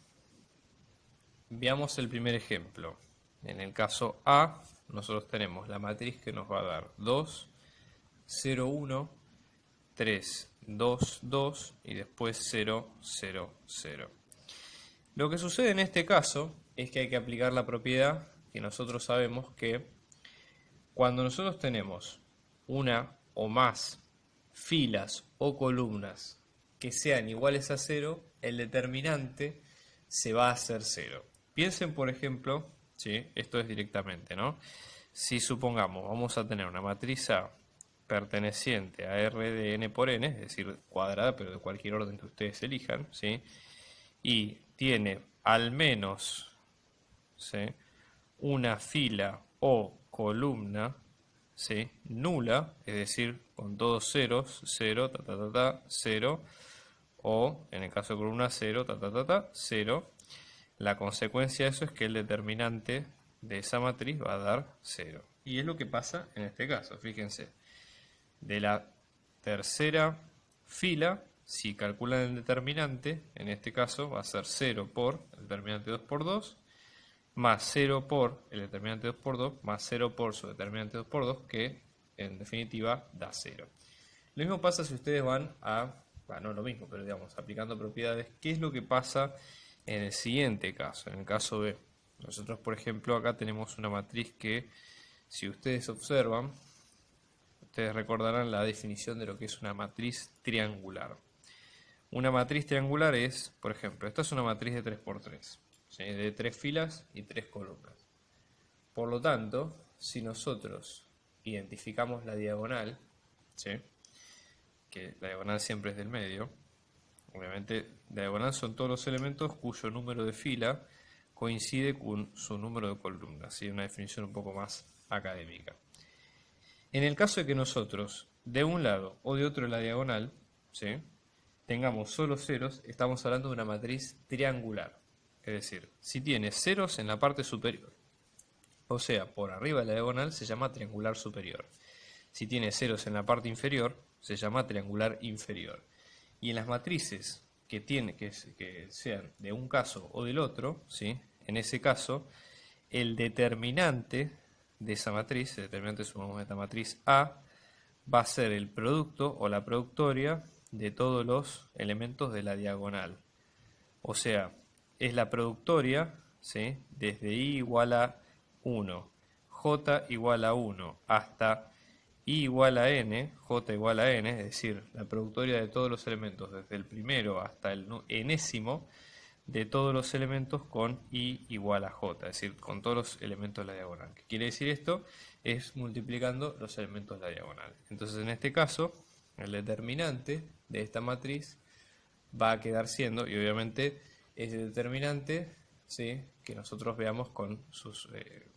A: Veamos el primer ejemplo. En el caso A, nosotros tenemos la matriz que nos va a dar 2, 0, 1, 3, 2, 2 y después 0, 0, 0. Lo que sucede en este caso es que hay que aplicar la propiedad que nosotros sabemos que cuando nosotros tenemos una o más filas o columnas que sean iguales a 0, el determinante se va a hacer 0. Piensen, por ejemplo, ¿sí? Esto es directamente, ¿no? Si supongamos, vamos a tener una matriz A perteneciente a R de n por n, es decir, cuadrada, pero de cualquier orden que ustedes elijan, ¿sí? Y tiene al menos, ¿sí?, una fila o columna, ¿sí?, nula, es decir, con todos ceros, 0, 0, o en el caso de columna 0, 0. La consecuencia de eso es que el determinante de esa matriz va a dar 0. Y es lo que pasa en este caso, fíjense. De la tercera fila, si calculan el determinante, en este caso va a ser 0 por el determinante 2 por 2, más 0 por el determinante 2 por 2, más 0 por su determinante 2 por 2, que en definitiva da 0. Lo mismo pasa si ustedes van a, no lo mismo, pero digamos, aplicando propiedades. ¿Qué es lo que pasa en el siguiente caso? En el caso B. Nosotros, por ejemplo, acá tenemos una matriz que, si ustedes observan, ustedes recordarán la definición de lo que es una matriz triangular. Una matriz triangular es, por ejemplo, esta es una matriz de 3×3, ¿sí?, de 3 filas y 3 columnas. Por lo tanto, si nosotros identificamos la diagonal, ¿sí?, que la diagonal siempre es del medio, obviamente la diagonal son todos los elementos cuyo número de fila coincide con su número de columnas, ¿sí?, una definición un poco más académica. En el caso de que nosotros, de un lado o de otro de la diagonal, ¿sí?, tengamos solo ceros, estamos hablando de una matriz triangular. Es decir, si tiene ceros en la parte superior, o sea, por arriba de la diagonal, se llama triangular superior. Si tiene ceros en la parte inferior, se llama triangular inferior. Y en las matrices que sean de un caso o del otro, ¿sí?, en ese caso, el determinante de esa matriz, el determinante, sumamos esta matriz A, va a ser el producto o la productoria de todos los elementos de la diagonal. O sea, es la productoria, ¿sí?, desde I igual a 1, J igual a 1, hasta I igual a N, J igual a N, es decir, la productoria de todos los elementos, desde el primero hasta el enésimo, de todos los elementos con I igual a J, es decir, con todos los elementos de la diagonal. ¿Qué quiere decir esto? Es multiplicando los elementos de la diagonal. Entonces, en este caso, el determinante de esta matriz va a quedar siendo, y obviamente ese determinante, ¿sí?, que nosotros veamos con sus,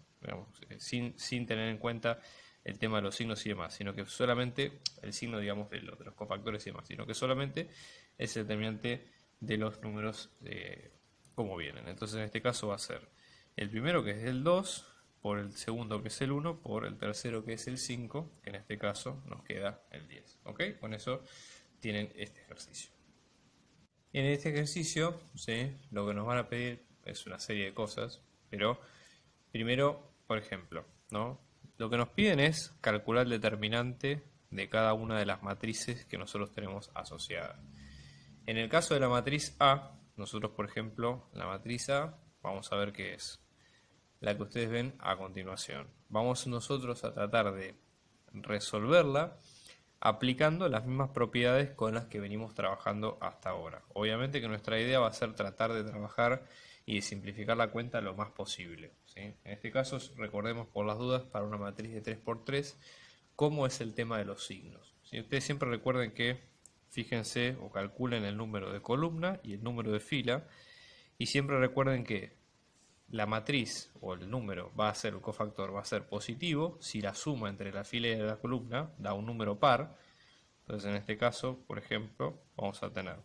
A: sin tener en cuenta el tema de los signos y demás, sino que solamente el signo, digamos, de los cofactores y demás, sino que solamente es el determinante de los números como vienen. Entonces, en este caso va a ser el primero, que es el 2, por el segundo, que es el 1, por el tercero, que es el 5, que en este caso nos queda el 10. ¿Ok? Con eso tienen este ejercicio. En este ejercicio, ¿sí?, lo que nos van a pedir es una serie de cosas, pero primero, por ejemplo, ¿no?, lo que nos piden es calcular el determinante de cada una de las matrices que nosotros tenemos asociadas. En el caso de la matriz A, nosotros, por ejemplo, la matriz A, vamos a ver qué es. La que ustedes ven a continuación. Vamos nosotros a tratar de resolverla aplicando las mismas propiedades con las que venimos trabajando hasta ahora. Obviamente que nuestra idea va a ser tratar de trabajar y de simplificar la cuenta lo más posible, ¿sí? En este caso, recordemos por las dudas, para una matriz de 3×3, cómo es el tema de los signos, ¿sí? Ustedes siempre recuerden que, fíjense o calculen el número de columna y el número de fila, y siempre recuerden que la matriz o el número va a ser, el cofactor va a ser positivo si la suma entre la fila y la columna da un número par. Entonces, en este caso, por ejemplo, vamos a tener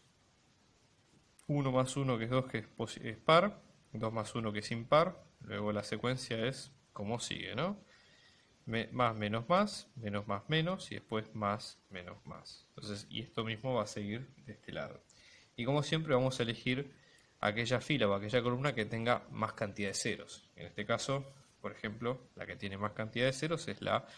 A: 1 más 1, que es 2, que es par, 2 más 1, que es impar. Luego la secuencia es como sigue, ¿no? Más, menos, más, menos, más, menos, y después más, menos, más. Entonces, y esto mismo va a seguir de este lado. Y como siempre, vamos a elegir aquella fila o aquella columna que tenga más cantidad de ceros. En este caso, por ejemplo, la que tiene más cantidad de ceros es la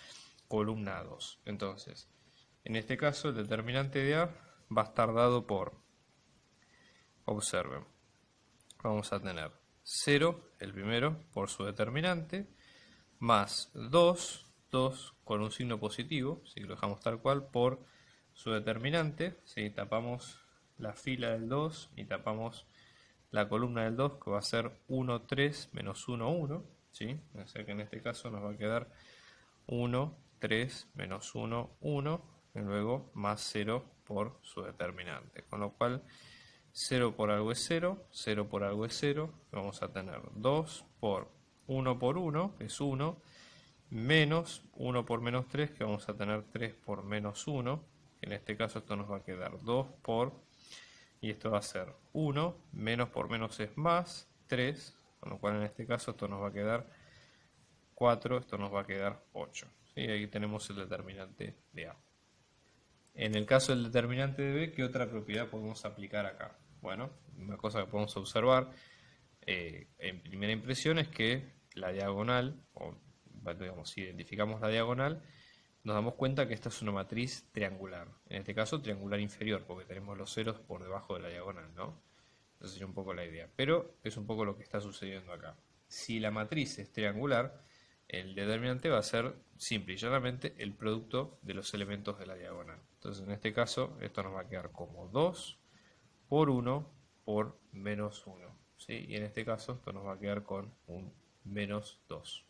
A: columna 2. Entonces, en este caso el determinante de A va a estar dado por, observen, vamos a tener 0, el primero, por su determinante, más 2 con un signo positivo, si lo dejamos tal cual, por su determinante, si tapamos la fila del 2 y tapamos la columna del 2, que va a ser 1, 3, menos 1, 1, ¿sí? O sea que en este caso nos va a quedar 1, 3, menos 1, 1, y luego más 0 por su determinante, con lo cual 0 por algo es 0, 0 por algo es 0, vamos a tener 2 por 1, que es 1, menos 1 por menos 3, que vamos a tener 3 por menos 1, en este caso esto nos va a quedar 2 por, y esto va a ser 1, menos por menos es más, 3, con lo cual en este caso esto nos va a quedar 4, esto nos va a quedar 8. ¿Sí? Ahí tenemos el determinante de A. En el caso del determinante de B, ¿qué otra propiedad podemos aplicar acá? Bueno, una cosa que podemos observar en primera impresión es que la diagonal, o digamos, si identificamos la diagonal, nos damos cuenta que esta es una matriz triangular. En este caso, triangular inferior, porque tenemos los ceros por debajo de la diagonal, ¿no? Esa sería un poco la idea. Pero es un poco lo que está sucediendo acá. Si la matriz es triangular, el determinante va a ser simple y llanamente el producto de los elementos de la diagonal. Entonces, en este caso, esto nos va a quedar como 2 por 1 por menos 1. ¿Sí? Y en este caso, esto nos va a quedar con un menos 2.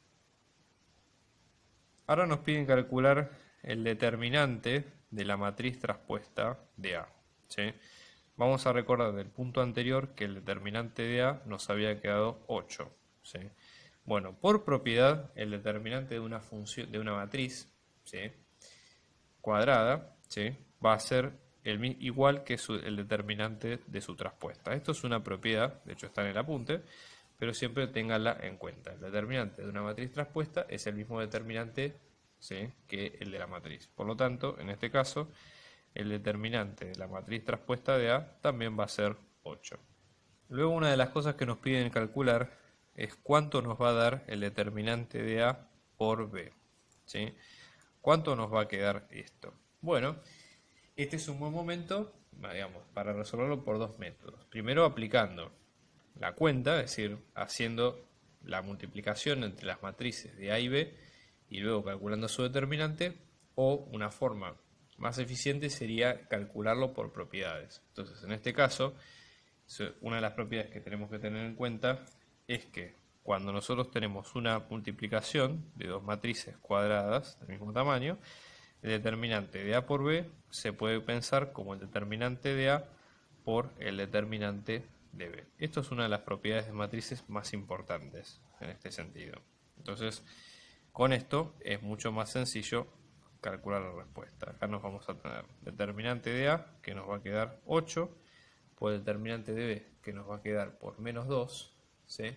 A: Ahora nos piden calcular el determinante de la matriz traspuesta de A. ¿Sí? Vamos a recordar del punto anterior que el determinante de A nos había quedado 8. ¿Sí? Bueno, por propiedad, el determinante de una función, de una matriz, ¿sí?, cuadrada, ¿sí?, va a ser igual que el determinante de su traspuesta. Esto es una propiedad, de hecho está en el apunte, pero siempre ténganla en cuenta. El determinante de una matriz traspuesta es el mismo determinante, ¿sí?, que el de la matriz. Por lo tanto, en este caso, el determinante de la matriz traspuesta de A también va a ser 8. Luego, una de las cosas que nos piden calcular es cuánto nos va a dar el determinante de A por B. ¿Sí? ¿Cuánto nos va a quedar esto? Bueno, este es un buen momento, digamos, para resolverlo por dos métodos. Primero, aplicando la cuenta, es decir, haciendo la multiplicación entre las matrices de A y B y luego calculando su determinante, o una forma más eficiente sería calcularlo por propiedades. Entonces, en este caso, una de las propiedades que tenemos que tener en cuenta es que cuando nosotros tenemos una multiplicación de dos matrices cuadradas del mismo tamaño, el determinante de A por B se puede pensar como el determinante de A por el determinante de B. Esto es una de las propiedades de matrices más importantes en este sentido. Entonces, con esto es mucho más sencillo calcular la respuesta. Acá nos vamos a tener determinante de A, que nos va a quedar 8, por el determinante de B, que nos va a quedar por menos 2, ¿sí?,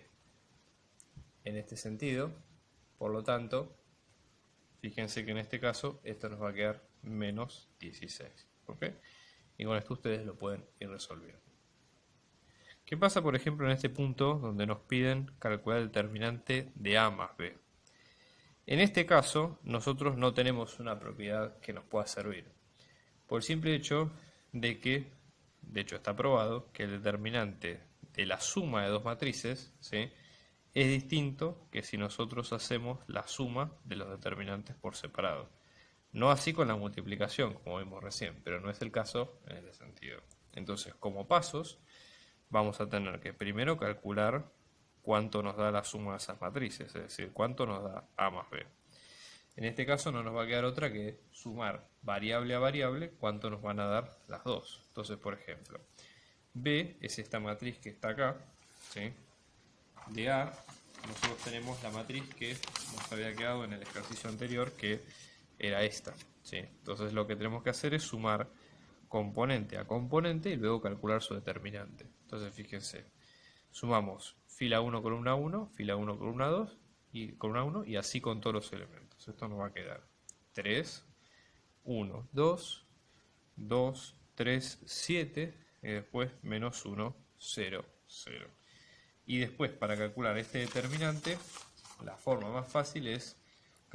A: en este sentido. Por lo tanto, fíjense que en este caso esto nos va a quedar menos 16. ¿Ok? Y con esto ustedes lo pueden ir resolviendo. ¿Qué pasa, por ejemplo, en este punto donde nos piden calcular el determinante de A más B? En este caso, nosotros no tenemos una propiedad que nos pueda servir, por el simple hecho de que, de hecho está probado, que el determinante de la suma de dos matrices, ¿sí?, es distinto que si nosotros hacemos la suma de los determinantes por separado. No así con la multiplicación, como vimos recién, pero no es el caso en este sentido. Entonces, como pasos, vamos a tener que primero calcular cuánto nos da la suma de esas matrices, es decir, cuánto nos da A más B. En este caso no nos va a quedar otra que sumar variable a variable cuánto nos van a dar las dos. Entonces, por ejemplo, B es esta matriz que está acá, ¿sí?, de A. Nosotros tenemos la matriz que nos había quedado en el ejercicio anterior, que era esta, ¿sí? Entonces lo que tenemos que hacer es sumar componente a componente y luego calcular su determinante. Entonces fíjense, sumamos fila 1, columna 1, fila 1, columna 2 y columna 1, y así con todos los elementos. Esto nos va a quedar 3, 1, 2, 2, 3, 7 y después menos 1, 0, 0. Y después, para calcular este determinante, la forma más fácil es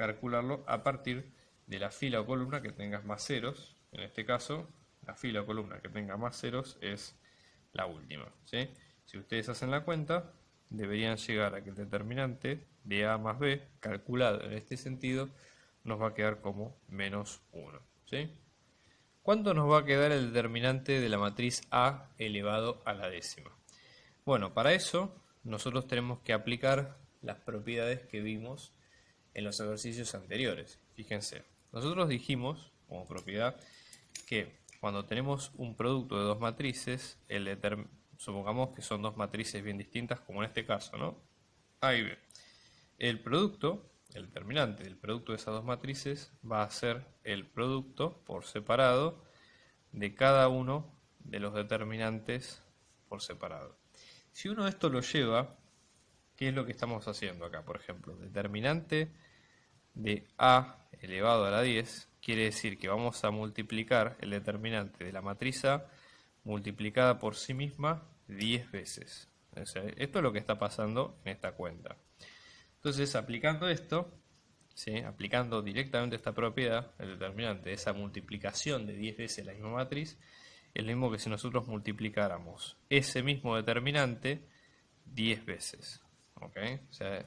A: calcularlo a partir de la fila o columna que tengas más ceros. En este caso, la fila o columna que tenga más ceros es la última, ¿sí? Si ustedes hacen la cuenta, deberían llegar a que el determinante de A más B, calculado en este sentido, nos va a quedar como menos 1, ¿sí? ¿Cuánto nos va a quedar el determinante de la matriz A elevado a la décima? Bueno, para eso nosotros tenemos que aplicar las propiedades que vimos en los ejercicios anteriores. Fíjense, nosotros dijimos como propiedad que cuando tenemos un producto de dos matrices, supongamos que son dos matrices bien distintas, como en este caso, ¿no? A y B. El producto, el determinante del producto de esas dos matrices va a ser el producto por separado de cada uno de los determinantes por separado. Si uno esto lo lleva, ¿qué es lo que estamos haciendo acá? Por ejemplo, determinante de A elevado a la 10 quiere decir que vamos a multiplicar el determinante de la matriz A multiplicada por sí misma 10 veces. O sea, esto es lo que está pasando en esta cuenta. Entonces, aplicando esto, ¿sí? Aplicando directamente esta propiedad, el determinante de esa multiplicación de 10 veces la misma matriz, es lo mismo que si nosotros multiplicáramos ese mismo determinante 10 veces. ¿Ok? O sea,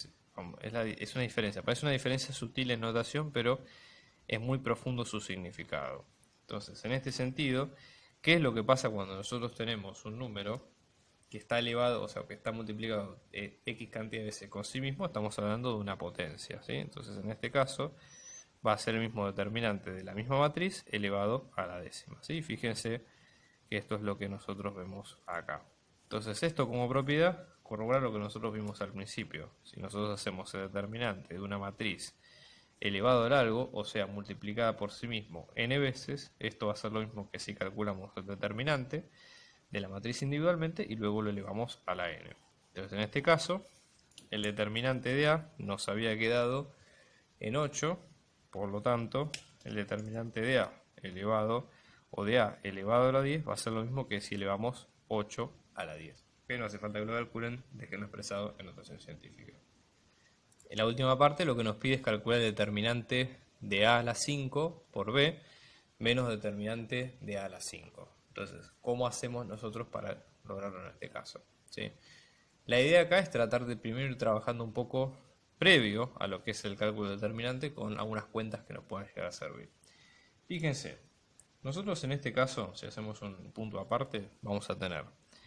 A: es una diferencia. Parece una diferencia sutil en notación, pero es muy profundo su significado. Entonces, en este sentido, ¿qué es lo que pasa cuando nosotros tenemos un número que está elevado, o sea, que está multiplicado X cantidad de veces con sí mismo? Estamos hablando de una potencia, ¿sí? Entonces, en este caso, va a ser el mismo determinante de la misma matriz elevado a la décima, ¿sí? Fíjense que esto es lo que nosotros vemos acá. Entonces, esto como propiedad corrobora lo que nosotros vimos al principio. Si nosotros hacemos el determinante de una matriz elevado al algo, o sea, multiplicada por sí mismo n veces, esto va a ser lo mismo que si calculamos el determinante de la matriz individualmente y luego lo elevamos a la n. Entonces, en este caso, el determinante de A nos había quedado en 8, por lo tanto, el determinante de A elevado o de A elevado a la 10 va a ser lo mismo que si elevamos 8 a la 10. Pero no hace falta que lo calculen, déjenlo expresado en notación científica. En la última parte lo que nos pide es calcular el determinante de A a la 5 por B menos determinante de A a la 5. Entonces, ¿cómo hacemos nosotros para lograrlo en este caso? ¿Sí? La idea acá es tratar de primero ir trabajando un poco previo a lo que es el cálculo determinante con algunas cuentas que nos puedan llegar a servir. Fíjense, nosotros en este caso, si hacemos un punto aparte, vamos a tener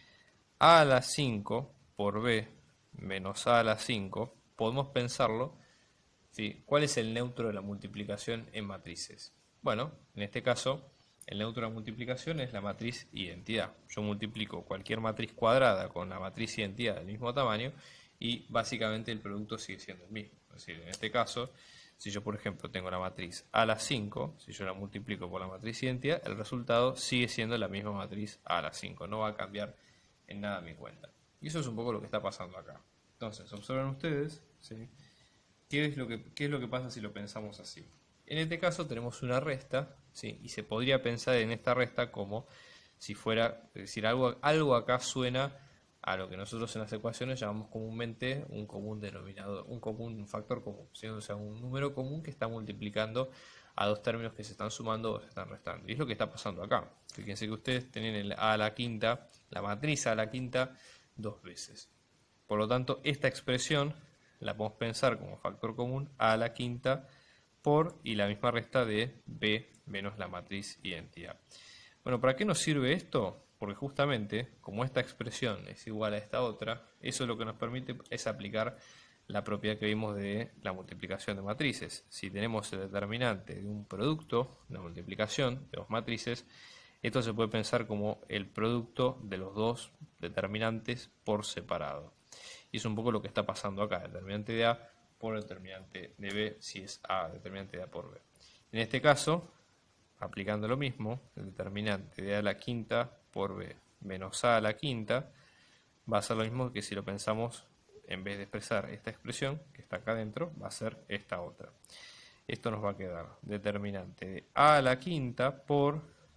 A: A a la 5 por B menos A a la 5. Podemos pensarlo, ¿sí? ¿Cuál es el neutro de la multiplicación en matrices? Bueno, en este caso, el neutro de la multiplicación es la matriz identidad. Yo multiplico cualquier matriz cuadrada con la matriz identidad del mismo tamaño y básicamente el producto sigue siendo el mismo. Es decir, en este caso, si yo por ejemplo tengo la matriz A a la 5, si yo la multiplico por la matriz identidad, el resultado sigue siendo la misma matriz A a la 5. No va a cambiar en nada mi cuenta. Y eso es un poco lo que está pasando acá. Entonces, observen ustedes, ¿sí? ¿Qué es lo que pasa si lo pensamos así? En este caso tenemos una resta, ¿sí? Y se podría pensar en esta resta como si fuera, es decir, algo acá suena a lo que nosotros en las ecuaciones llamamos comúnmente un común denominador, un factor común, ¿sí? O sea, un número común que está multiplicando a dos términos que se están sumando o se están restando. Y es lo que está pasando acá. Fíjense que ustedes tienen el a a la quinta, la matriz a la quinta, dos veces. Por lo tanto, esta expresión la podemos pensar como factor común a la quinta por y la misma resta de b menos la matriz identidad. Bueno, ¿para qué nos sirve esto? Porque justamente, como esta expresión es igual a esta otra, eso lo que nos permite es aplicar la propiedad que vimos de la multiplicación de matrices. Si tenemos el determinante de un producto, la multiplicación de dos matrices, esto se puede pensar como el producto de los dos determinantes por separado. Y es un poco lo que está pasando acá, determinante de A por determinante de B, si es A, determinante de A por B. En este caso, aplicando lo mismo, el determinante de A a la quinta por B menos A a la quinta va a ser lo mismo que si lo pensamos, en vez de expresar esta expresión que está acá adentro, va a ser esta otra. Esto nos va a quedar determinante de A a la quinta por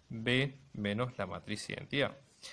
A: B menos la matriz identidad.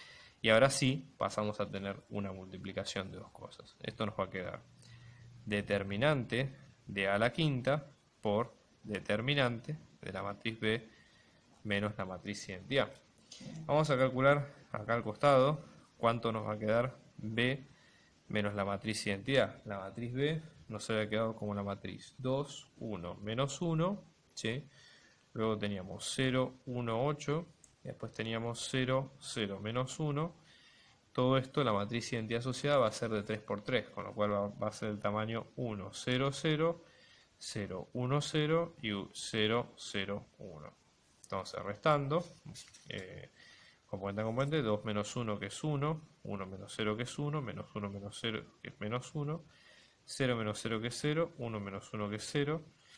A: Y ahora sí pasamos a tener una multiplicación de dos cosas. Esto nos va a quedar determinante de A a la quinta por determinante de la matriz B menos la matriz identidad. Vamos a calcular acá al costado cuánto nos va a quedar B menos la matriz identidad. La matriz B nos había quedado como la matriz 2, 1, menos 1, ¿sí? Luego teníamos 0, 1, 8, y después teníamos 0, 0, menos 1. Todo esto, la matriz identidad asociada va a ser de 3 por 3, con lo cual va a ser el tamaño 1, 0, 0, 0, 1, 0 y 0, 0, 1. Entonces, restando, componente a componente, 2 menos 1 que es 1, 1 menos 0 que es 1, menos 1 menos 0 que es menos 1, 0 menos 0 que es 0, 1 menos 1 que es 0,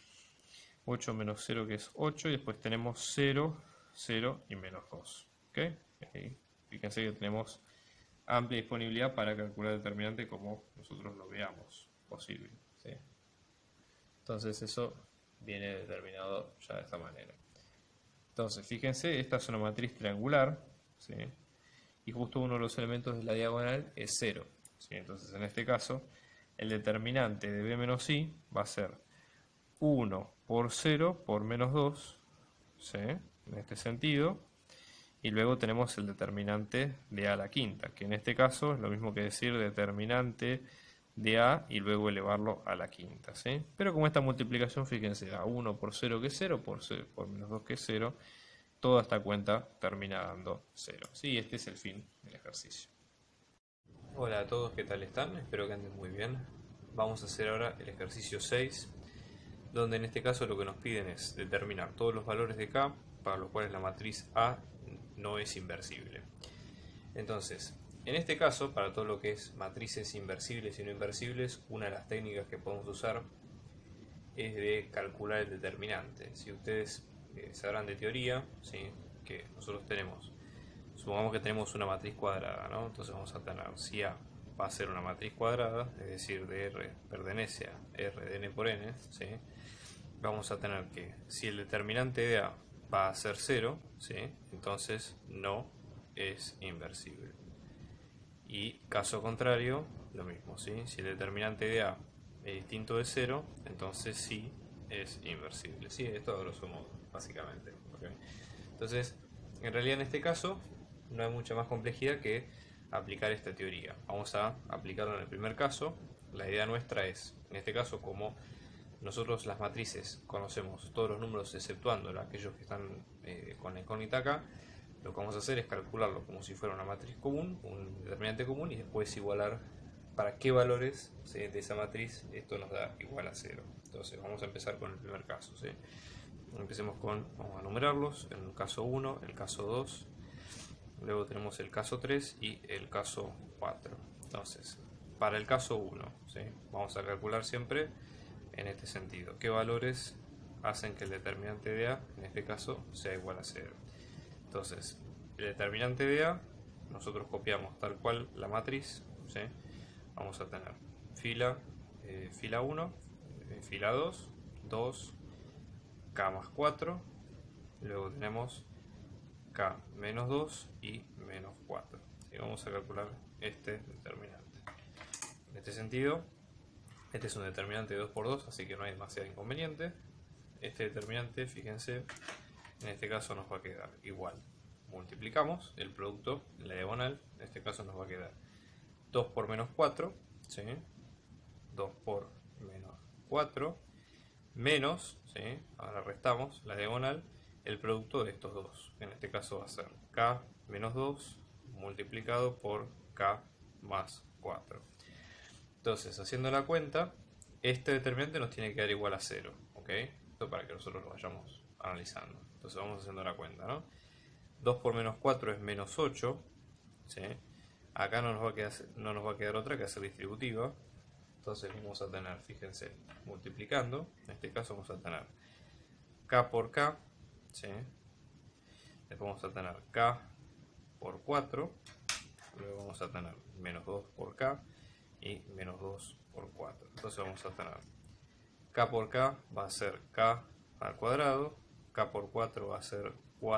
A: 8 menos 0 que es 8, y después tenemos 0, 0 y menos 2. ¿Okay? Fíjense que tenemos amplia disponibilidad para calcular el determinante como nosotros lo veamos posible, ¿sí? Entonces eso viene determinado ya de esta manera. Entonces fíjense, esta es una matriz triangular, ¿sí? Y justo uno de los elementos de la diagonal es 0, ¿sí? Entonces en este caso el determinante de B menos I va a ser 1 por 0 por menos 2, ¿sí? En este sentido. Y luego tenemos el determinante de A a la quinta, que en este caso es lo mismo que decir determinante de A y luego elevarlo a la quinta, ¿sí? Pero como esta multiplicación, fíjense, a 1 por 0 que es 0, por menos 2 que es 0, toda esta cuenta termina dando 0. ¿Sí? Este es el fin del ejercicio. Hola a todos, ¿qué tal están? Espero que anden muy bien. Vamos a hacer ahora el ejercicio 6, donde en este caso lo que nos piden es determinar todos los valores de K para los cuales la matriz A no es inversible. Entonces, en este caso, para todo lo que es matrices inversibles y no inversibles, una de las técnicas que podemos usar es de calcular el determinante. Si ustedes sabrán de teoría, ¿sí? Que nosotros tenemos, supongamos que tenemos una matriz cuadrada, ¿no? Entonces vamos a tener, si A va a ser una matriz cuadrada, es decir, de R pertenece a R de n por n, ¿sí? Vamos a tener que, si el determinante de A va a ser 0, ¿sí? Entonces no es inversible. Y caso contrario, lo mismo, ¿sí? Si el determinante de A es distinto de 0, entonces sí es inversible. Sí, esto a grosso modo, básicamente. ¿Okay? Entonces, en realidad en este caso no hay mucha más complejidad que aplicar esta teoría. Vamos a aplicarlo en el primer caso. La idea nuestra es, en este caso, como nosotros las matrices conocemos todos los números exceptuando aquellos que están con la incógnita acá, lo que vamos a hacer es calcularlo como si fuera una matriz común, un determinante común, y después igualar para qué valores, ¿sí?, de esa matriz esto nos da igual a 0. Entonces vamos a empezar con el primer caso, ¿sí? Empecemos con, vamos a numerarlos, el caso 1, el caso 2, luego tenemos el caso 3 y el caso 4. Entonces, para el caso 1, ¿sí?, vamos a calcular siempre en este sentido, qué valores hacen que el determinante de A, en este caso, sea igual a 0. Entonces, el determinante de A, nosotros copiamos tal cual la matriz, ¿sí? Vamos a tener fila 1, fila 2, 2, K más 4, luego tenemos K menos 2 y menos 4. Y vamos a calcular este determinante. En este sentido, este es un determinante de 2 por 2, así que no hay demasiado inconveniente. Este determinante, fíjense, en este caso nos va a quedar igual. Multiplicamos el producto en la diagonal, en este caso nos va a quedar 2 por menos 4, ¿sí? 2 por menos 4, menos, ¿sí?, ahora restamos la diagonal, el producto de estos dos. En este caso va a ser K menos 2 multiplicado por K más 4. Entonces, haciendo la cuenta, este determinante nos tiene que dar igual a 0, ¿ok? Esto para que nosotros lo vayamos analizando. Entonces vamos haciendo la cuenta, ¿no? 2 por menos 4 es menos 8, ¿sí? Acá no nos va a quedar otra que hacer distributiva. Entonces vamos a tener, fíjense, multiplicando, en este caso vamos a tener K por K, ¿sí? Después vamos a tener K por 4, luego vamos a tener menos 2 por K y menos 2 por 4. Entonces vamos a tener K por K va a ser K al cuadrado, K por 4 va a ser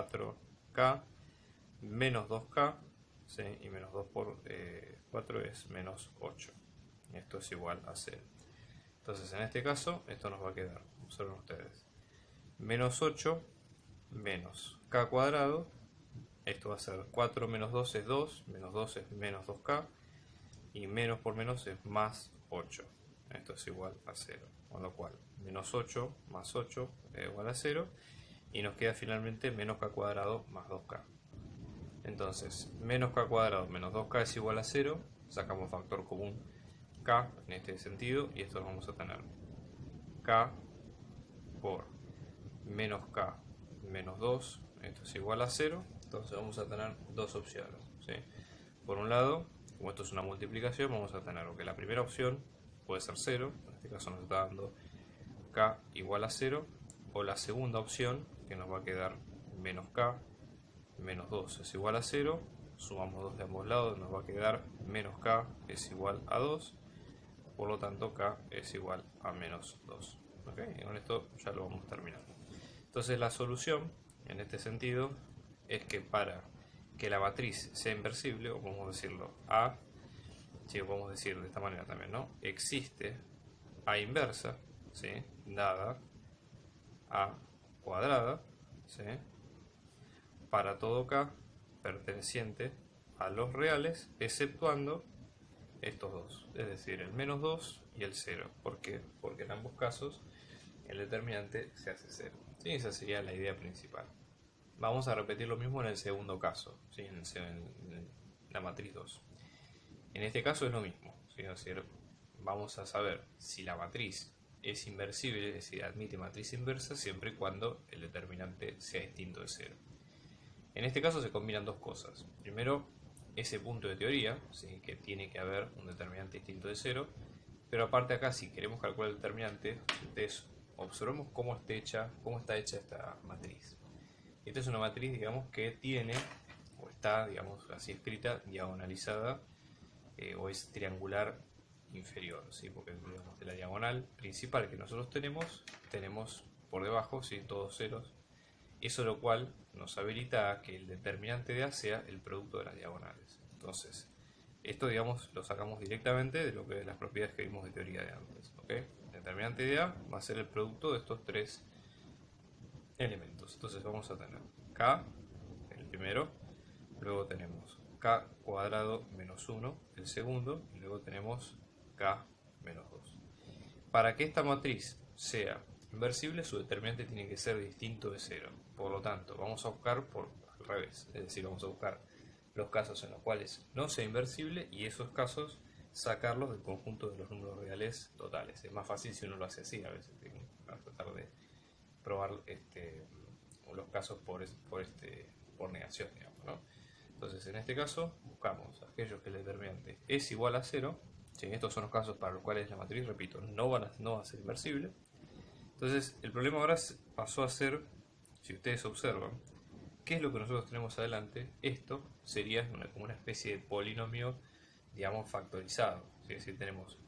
A: 4K, menos 2K, ¿sí?, y menos 2 por 4 es menos 8. Esto es igual a 0. Entonces en este caso esto nos va a quedar, observen ustedes, menos 8 menos k cuadrado, esto va a ser 4 menos 2 es 2, menos 2 es menos 2k, y menos por menos es más 8. Esto es igual a 0, con lo cual menos 8 más 8 es igual a 0, y nos queda finalmente menos k cuadrado más 2k. Entonces, menos k cuadrado menos 2k es igual a 0, sacamos factor común k en este sentido, y esto lo vamos a tener k por menos k menos 2, esto es igual a 0, entonces vamos a tener dos opciones, ¿sí? Por un lado, como esto es una multiplicación, vamos a tener que la primera opción puede ser 0, en este caso nos está dando k igual a 0, o la segunda opción, que nos va a quedar menos k menos 2 es igual a 0, sumamos 2 de ambos lados, nos va a quedar menos k es igual a 2, por lo tanto k es igual a menos 2. ¿Okay? Y con esto ya lo vamos terminando. Entonces la solución, en este sentido, es que para que la matriz sea inversible, o podemos decirlo A, sí, podemos decir de esta manera también, ¿no? Existe A inversa, ¿sí? Dada A cuadrada, ¿sí? Para todo k perteneciente a los reales, exceptuando estos dos, es decir, el menos 2 y el 0. ¿Por qué? Porque en ambos casos el determinante se hace 0. ¿Sí? Esa sería la idea principal. Vamos a repetir lo mismo en el segundo caso, ¿sí? en la matriz 2. En este caso es lo mismo, ¿sí? Es decir, vamos a saber si la matriz es inversible, es decir, admite matriz inversa siempre y cuando el determinante sea distinto de 0. En este caso se combinan dos cosas. Primero, ese punto de teoría, ¿sí? Que tiene que haber un determinante distinto de 0, pero aparte acá, si queremos calcular el determinante, entonces observemos cómo está hecha esta matriz. Esta es una matriz, digamos, que tiene, o está, digamos, así escrita, diagonalizada, o es triangular inferior, ¿sí? Porque digamos, de la diagonal principal que nosotros tenemos por debajo, ¿sí? Todos ceros. Eso lo cual nos habilita a que el determinante de A sea el producto de las diagonales. Entonces, esto digamos lo sacamos directamente de lo que de las propiedades que vimos de teoría de antes. ¿Okay? El determinante de A va a ser el producto de estos tres elementos. Entonces vamos a tener K, el primero, luego tenemos K cuadrado menos 1, el segundo, y luego tenemos K menos 2. Para que esta matriz sea inversible, su determinante tiene que ser distinto de 0. Por lo tanto, vamos a buscar por al revés. Es decir, vamos a buscar los casos en los cuales no sea inversible y esos casos sacarlos del conjunto de los números reales totales. Es más fácil si uno lo hace así, a veces a tratar de probar los casos por negación, digamos, ¿no? Entonces, en este caso, buscamos aquellos que el determinante es igual a 0. ¿Sí? Estos son los casos para los cuales la matriz, repito, no va a ser inversible. Entonces, el problema ahora pasó a ser, si ustedes observan, ¿qué es lo que nosotros tenemos adelante? Esto sería como una especie de polinomio, digamos, factorizado. ¿Sí? Es decir, tenemos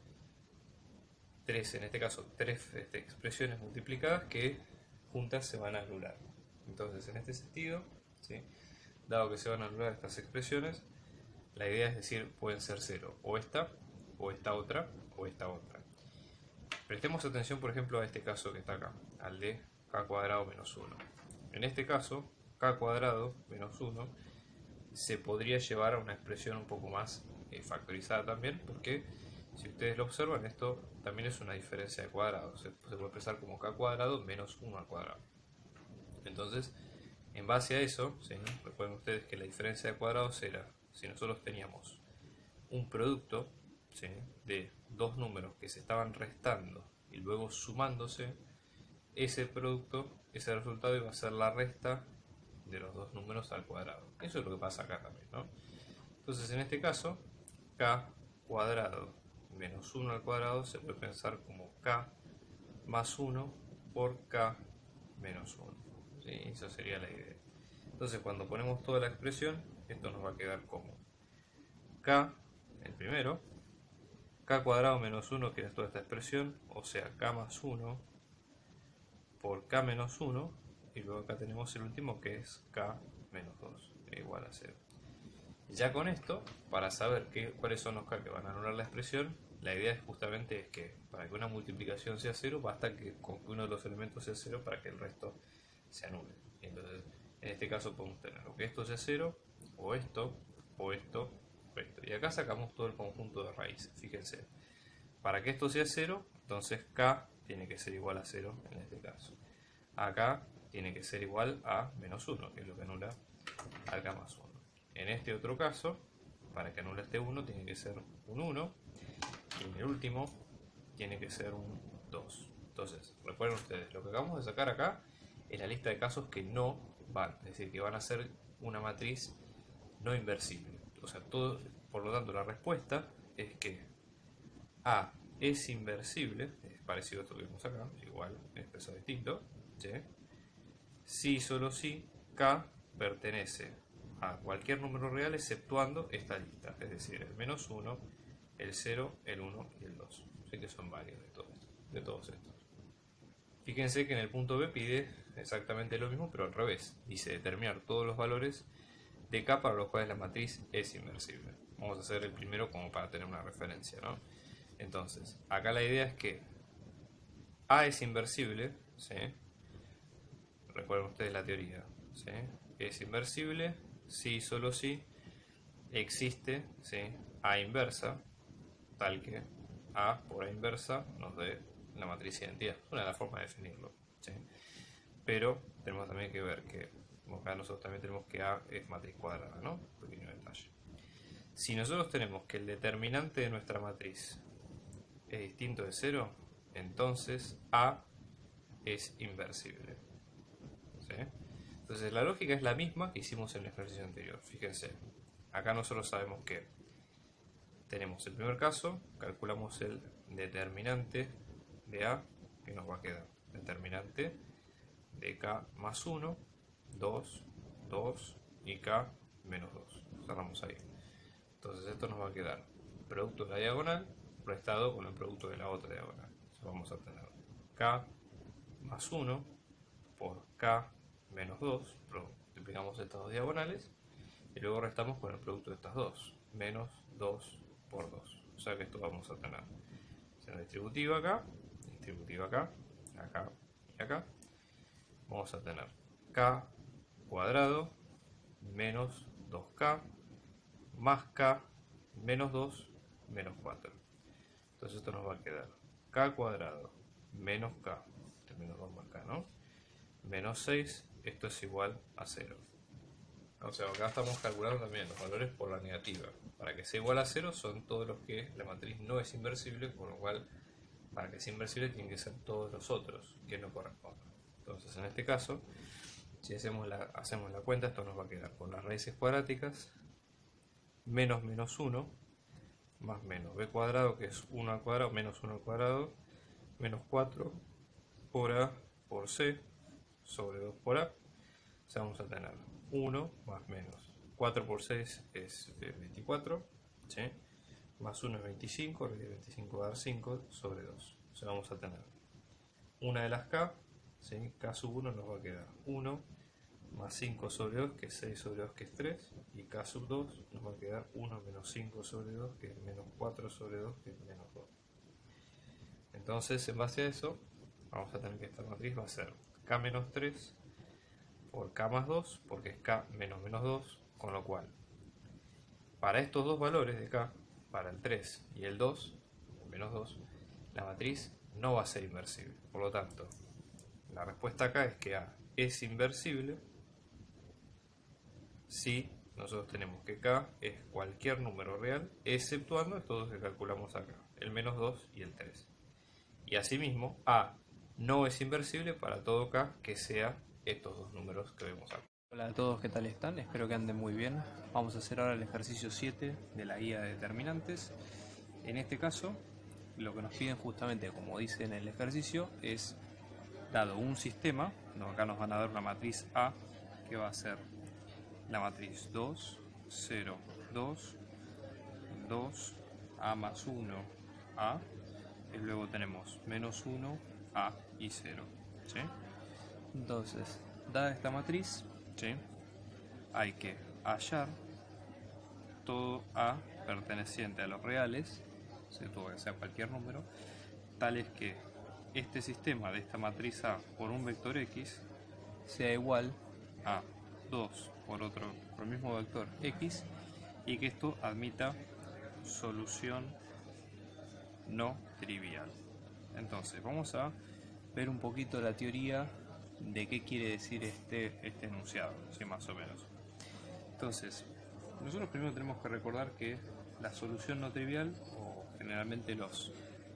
A: tres, en este caso, tres expresiones multiplicadas que juntas se van a anular. Entonces, en este sentido, ¿sí? Dado que se van a anular estas expresiones, la idea es decir, pueden ser 0, o esta otra, o esta otra. Prestemos atención, por ejemplo, a este caso que está acá, al de k cuadrado menos 1. En este caso, k cuadrado menos 1 se podría llevar a una expresión un poco más factorizada también, porque si ustedes lo observan, esto también es una diferencia de cuadrados. Se puede expresar como k cuadrado menos 1 al cuadrado. Entonces, en base a eso, ¿sí? Recuerden ustedes que la diferencia de cuadrados era, si nosotros teníamos un producto, ¿sí? De dos números que se estaban restando y luego sumándose, ese producto, ese resultado iba a ser la resta de los dos números al cuadrado. Eso es lo que pasa acá también, ¿no? Entonces, en este caso, k cuadrado menos 1 al cuadrado se puede pensar como k más 1 por k menos 1. ¿Sí? Esa sería la idea. Entonces, cuando ponemos toda la expresión, esto nos va a quedar como k, el primero, k cuadrado menos 1, que es toda esta expresión, o sea, k más 1 por k menos 1, y luego acá tenemos el último que es k menos 2, igual a 0. Ya con esto, para saber cuáles son los k que van a anular la expresión, la idea es justamente es que para que una multiplicación sea 0 basta que con que uno de los elementos sea 0 para que el resto se anule. Entonces, en este caso podemos tener o que esto sea 0, o esto, o esto, o esto. Y acá sacamos todo el conjunto de raíces, fíjense. Para que esto sea 0, entonces k tiene que ser igual a 0 en este caso. Acá tiene que ser igual a menos 1, que es lo que anula al k más 1. En este otro caso, para que anule este 1, tiene que ser un 1. Y en el último, tiene que ser un 2. Entonces, recuerden ustedes, lo que acabamos de sacar acá es la lista de casos que no van. Es decir, que van a ser una matriz no inversible. O sea, todo, por lo tanto, la respuesta es que A es inversible, es parecido a esto que vimos acá, igual, expresado distinto, ¿sí? Si y solo si K pertenece a cualquier número real exceptuando esta lista, es decir, el menos 1, el 0, el 1 y el 2. Así que son varios de todos estos. Fíjense que en el punto B pide exactamente lo mismo, pero al revés. Dice determinar todos los valores de K para los cuales la matriz es inversible. Vamos a hacer el primero como para tener una referencia, ¿no? Entonces, acá la idea es que A es inversible, ¿sí? Recuerden ustedes la teoría, ¿sí? Es inversible si y solo si existe, ¿sí?, A inversa, tal que A por A inversa nos dé la matriz de identidad. Es una de las formas de definirlo, ¿sí? Pero tenemos también que ver que acá nosotros también tenemos que A es matriz cuadrada, ¿no? Pequeño detalle. Si nosotros tenemos que el determinante de nuestra matriz es distinto de 0, entonces A es inversible, ¿sí? Entonces la lógica es la misma que hicimos en el ejercicio anterior. Fíjense, acá nosotros sabemos que tenemos el primer caso, calculamos el determinante de A, que nos va a quedar determinante de K más 1, 2, 2 y K menos 2. Cerramos ahí. Entonces esto nos va a quedar producto de la diagonal restado con el producto de la otra diagonal. Entonces vamos a tener K más 1 por K menos 2, multiplicamos estas dos diagonales y luego restamos con el producto de estas dos, menos 2 por 2. O sea que esto vamos a tener una distributiva acá, acá y acá. Vamos a tener K cuadrado menos 2K más K menos 2 menos 4. Entonces esto nos va a quedar K cuadrado menos K, menos 2 más K, ¿no? Menos 6, esto es igual a 0. O sea, acá estamos calculando también los valores por la negativa. Para que sea igual a 0 son todos los que la matriz no es inversible, con lo cual para que sea inversible tienen que ser todos los otros que no correspondan. Entonces en este caso, si hacemos la cuenta, esto nos va a quedar con las raíces cuadráticas, menos menos 1, más menos b cuadrado, que es 1 al cuadrado, menos 1 al cuadrado, menos 4 por a por c, sobre 2 por a. O sea, vamos a tener 1 más menos 4 por 6 es 24, ¿sí? Más 1 es 25, 25 va a dar 5 sobre 2. O sea, vamos a tener una de las k, ¿sí? K sub 1 nos va a quedar 1 más 5 sobre 2, que es 6 sobre 2, que es 3, y K sub 2 nos va a quedar 1 menos 5 sobre 2, que es menos 4 sobre 2, que es menos 2. Entonces, en base a eso, vamos a tener que esta matriz va a ser K menos 3 por K más 2, porque es K menos menos 2, con lo cual, para estos dos valores de K, para el 3 y el 2, el menos 2, la matriz no va a ser inversible. Por lo tanto, la respuesta acá es que A es inversible si nosotros tenemos que K es cualquier número real, exceptuando estos dos que calculamos acá, el menos 2 y el 3. Y asimismo, A no es inversible para todo K que sea estos dos números que vemos acá. Hola a todos, ¿qué tal están? Espero que anden muy bien. Vamos a hacer ahora el ejercicio 7 de la guía de determinantes. En este caso, lo que nos piden justamente, como dice en el ejercicio, es, dado un sistema, acá nos van a dar una matriz A, que va a ser la matriz 2, 0, 2, 2, A más 1, A, y luego tenemos menos 1, A y 0, ¿sí? Entonces, dada esta matriz, ¿sí?, hay que hallar todo A perteneciente a los reales ¿sí? Todo que sea cualquier número, tal es que este sistema de esta matriz A por un vector X sea igual a 2 por el mismo vector X, y que esto admita solución no trivial. Entonces vamos a ver un poquito la teoría de qué quiere decir este enunciado, ¿sí? Más o menos. Entonces, nosotros primero tenemos que recordar que la solución no trivial, o generalmente los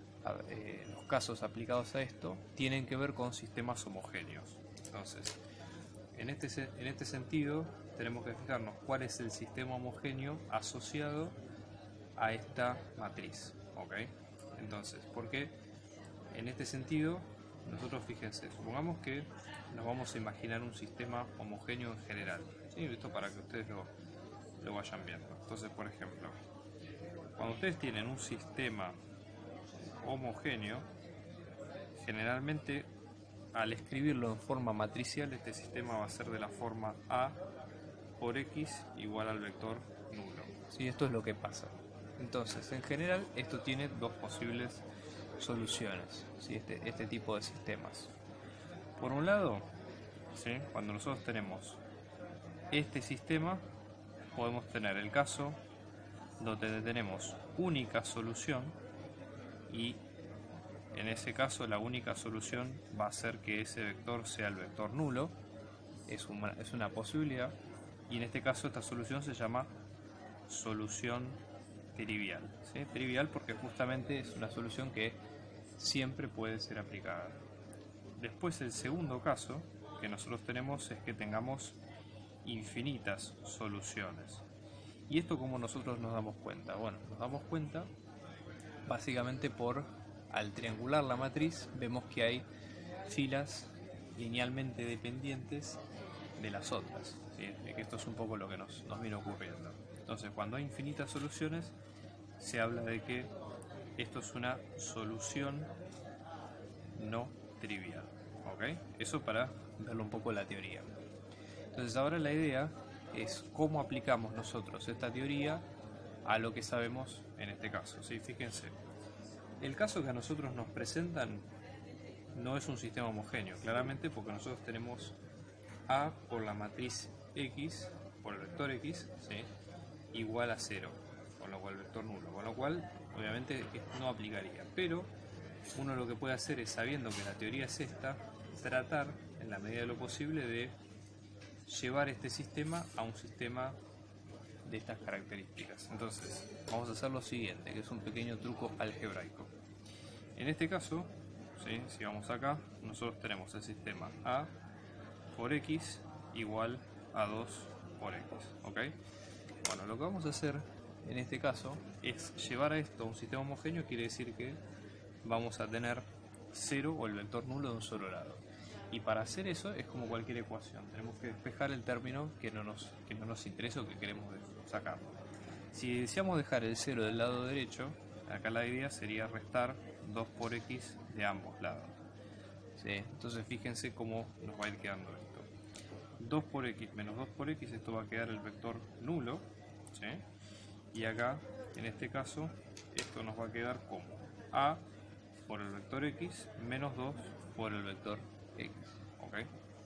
A: casos aplicados a esto, tienen que ver con sistemas homogéneos. Entonces, en este sentido, tenemos que fijarnos cuál es el sistema homogéneo asociado a esta matriz, ¿ok? Entonces, porque en este sentido, nosotros, fíjense, supongamos que nos vamos a imaginar un sistema homogéneo en general, ¿sí? Esto para que ustedes lo vayan viendo. Entonces, por ejemplo, cuando ustedes tienen un sistema homogéneo, generalmente al escribirlo en forma matricial, este sistema va a ser de la forma A por X igual al vector nulo. ¿Sí? Esto es lo que pasa. Entonces, en general, esto tiene dos posibles soluciones, ¿sí? Este tipo de sistemas. Por un lado, ¿sí? Cuando nosotros tenemos este sistema, podemos tener el caso donde tenemos única solución, y en ese caso la única solución va a ser que ese vector sea el vector nulo. Es una posibilidad, y en este caso esta solución se llama solución trivial, ¿sí? Trivial porque justamente es una solución que siempre puede ser aplicada. Después, el segundo caso que nosotros tenemos es que tengamos infinitas soluciones. ¿Y esto cómo nosotros nos damos cuenta? Bueno, nos damos cuenta básicamente al triangular la matriz, vemos que hay filas linealmente dependientes de las otras, ¿sí? Esto es un poco lo que nos viene ocurriendo. Entonces, cuando hay infinitas soluciones, se habla de que esto es una solución no trivial, ¿ok? Eso para verlo un poco la teoría. Entonces, ahora la idea es cómo aplicamos nosotros esta teoría a lo que sabemos en este caso, ¿sí? Fíjense, el caso que a nosotros nos presentan no es un sistema homogéneo, claramente, porque nosotros tenemos A por la matriz X, por el vector X, ¿sí? Igual a 0, con lo cual vector nulo, con lo cual obviamente no aplicaría. Pero uno lo que puede hacer es, sabiendo que la teoría es esta, tratar en la medida de lo posible de llevar este sistema a un sistema de estas características. Entonces vamos a hacer lo siguiente, que es un pequeño truco algebraico. En este caso, ¿sí? Si vamos acá, nosotros tenemos el sistema A por X igual a 2 por X, ¿ok? Bueno, lo que vamos a hacer en este caso es llevar a esto a un sistema homogéneo. Quiere decir que vamos a tener 0 o el vector nulo de un solo lado. Y para hacer eso es como cualquier ecuación, tenemos que despejar el término que no nos interesa o que queremos sacarlo. Si deseamos dejar el 0 del lado derecho, acá la idea sería restar 2 por X de ambos lados, ¿sí? Entonces fíjense cómo nos va a ir quedando esto. 2 por X menos 2 por X, esto va a quedar el vector nulo, ¿sí? Y acá, en este caso, esto nos va a quedar como A por el vector X menos 2 por el vector X, ¿ok?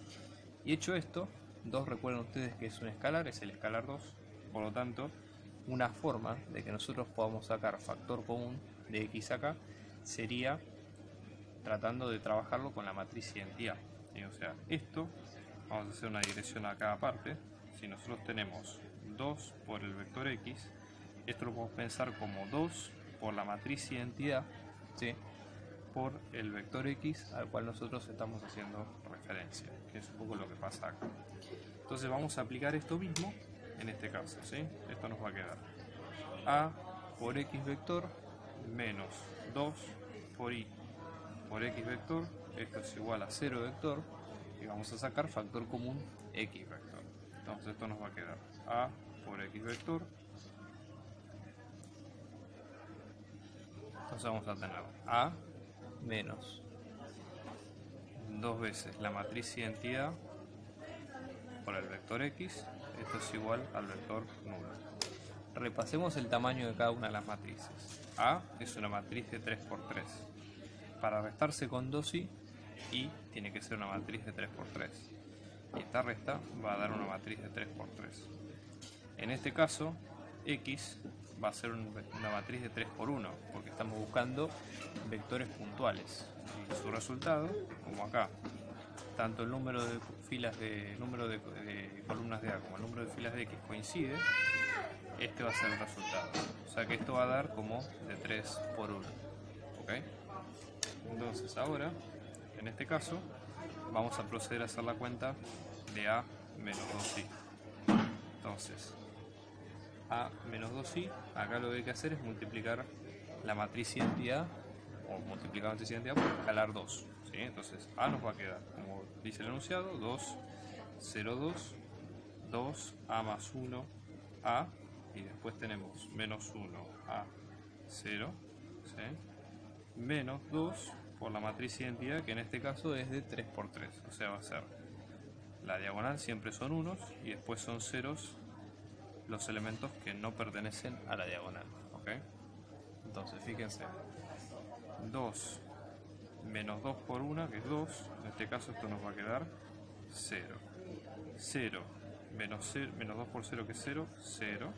A: Y hecho esto, 2, recuerden ustedes que es un escalar, es el escalar 2, por lo tanto, una forma de que nosotros podamos sacar factor común de X acá sería tratando de trabajarlo con la matriz identidad, ¿sí? O sea, esto, vamos a hacer una digresión a cada parte. Si nosotros tenemos 2 por el vector X, esto lo podemos pensar como 2 por la matriz identidad, ¿sí? Por el vector X al cual nosotros estamos haciendo referencia, que es un poco lo que pasa acá. Entonces vamos a aplicar esto mismo en este caso, ¿sí? Esto nos va a quedar A por X vector menos 2 por Y por X vector, esto es igual a 0 vector, y vamos a sacar factor común X vector. Entonces esto nos va a quedar A por X vector. Entonces vamos a tener A menos 2 veces la matriz identidad por el vector X, esto es igual al vector nulo. repasemos el tamaño de cada una de las matrices. A es una matriz de 3×3. Para restarse con 2i, i tiene que ser una matriz de 3×3. Y esta resta va a dar una matriz de 3×3. En este caso, x va a ser una matriz de 3×1, porque estamos buscando vectores puntuales. Y su resultado, como acá, tanto el número de columnas de A como el número de filas de X coincide, este va a ser el resultado. O sea que esto va a dar como de 3×1. ¿Ok? Entonces ahora, en este caso, vamos a proceder a hacer la cuenta de A menos 2i. Entonces, A menos 2i, acá lo que hay que hacer es multiplicar la matriz identidad, o multiplicar la matriz identidad por escalar 2. ¿Sí? Entonces, A nos va a quedar, como dice el enunciado, 2, 0, 2, 2, A más 1, A, y después tenemos menos 1, A, 0, ¿sí? Menos 2 por la matriz identidad, que en este caso es de 3×3, o sea, va a ser la diagonal siempre son unos y después son ceros los elementos que no pertenecen a la diagonal. ¿Ok? Entonces, fíjense, 2 menos 2 por 1, que es 2, en este caso esto nos va a quedar 0. 0 menos 2 por 0, que es 0, 0.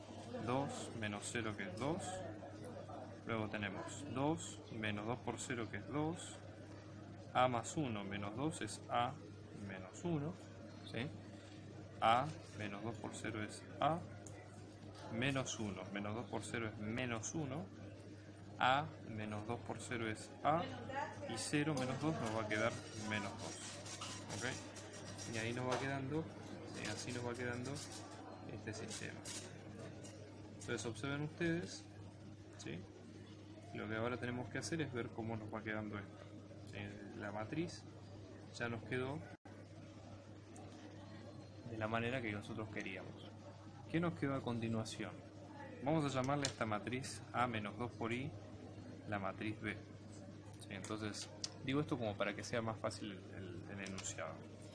A: 2 menos 0, que es 2. Luego tenemos 2 menos 2 por 0, que es 2. A más 1 menos 2 es A menos 1. ¿Sí? A menos 2 por 0 es A. Menos 1 menos 2 por 0 es menos 1. A menos 2 por 0 es A. Y 0 menos 2 nos va a quedar menos 2. ¿Ok? Y ahí nos va quedando, así nos va quedando este sistema. Entonces observen ustedes, ¿sí? Lo que ahora tenemos que hacer es ver cómo nos va quedando esto. La matriz ya nos quedó de la manera que nosotros queríamos. ¿Qué nos quedó a continuación? Vamos a llamarle a esta matriz A menos 2 por I la matriz B. ¿Sí? Entonces, digo esto como para que sea más fácil el enunciado.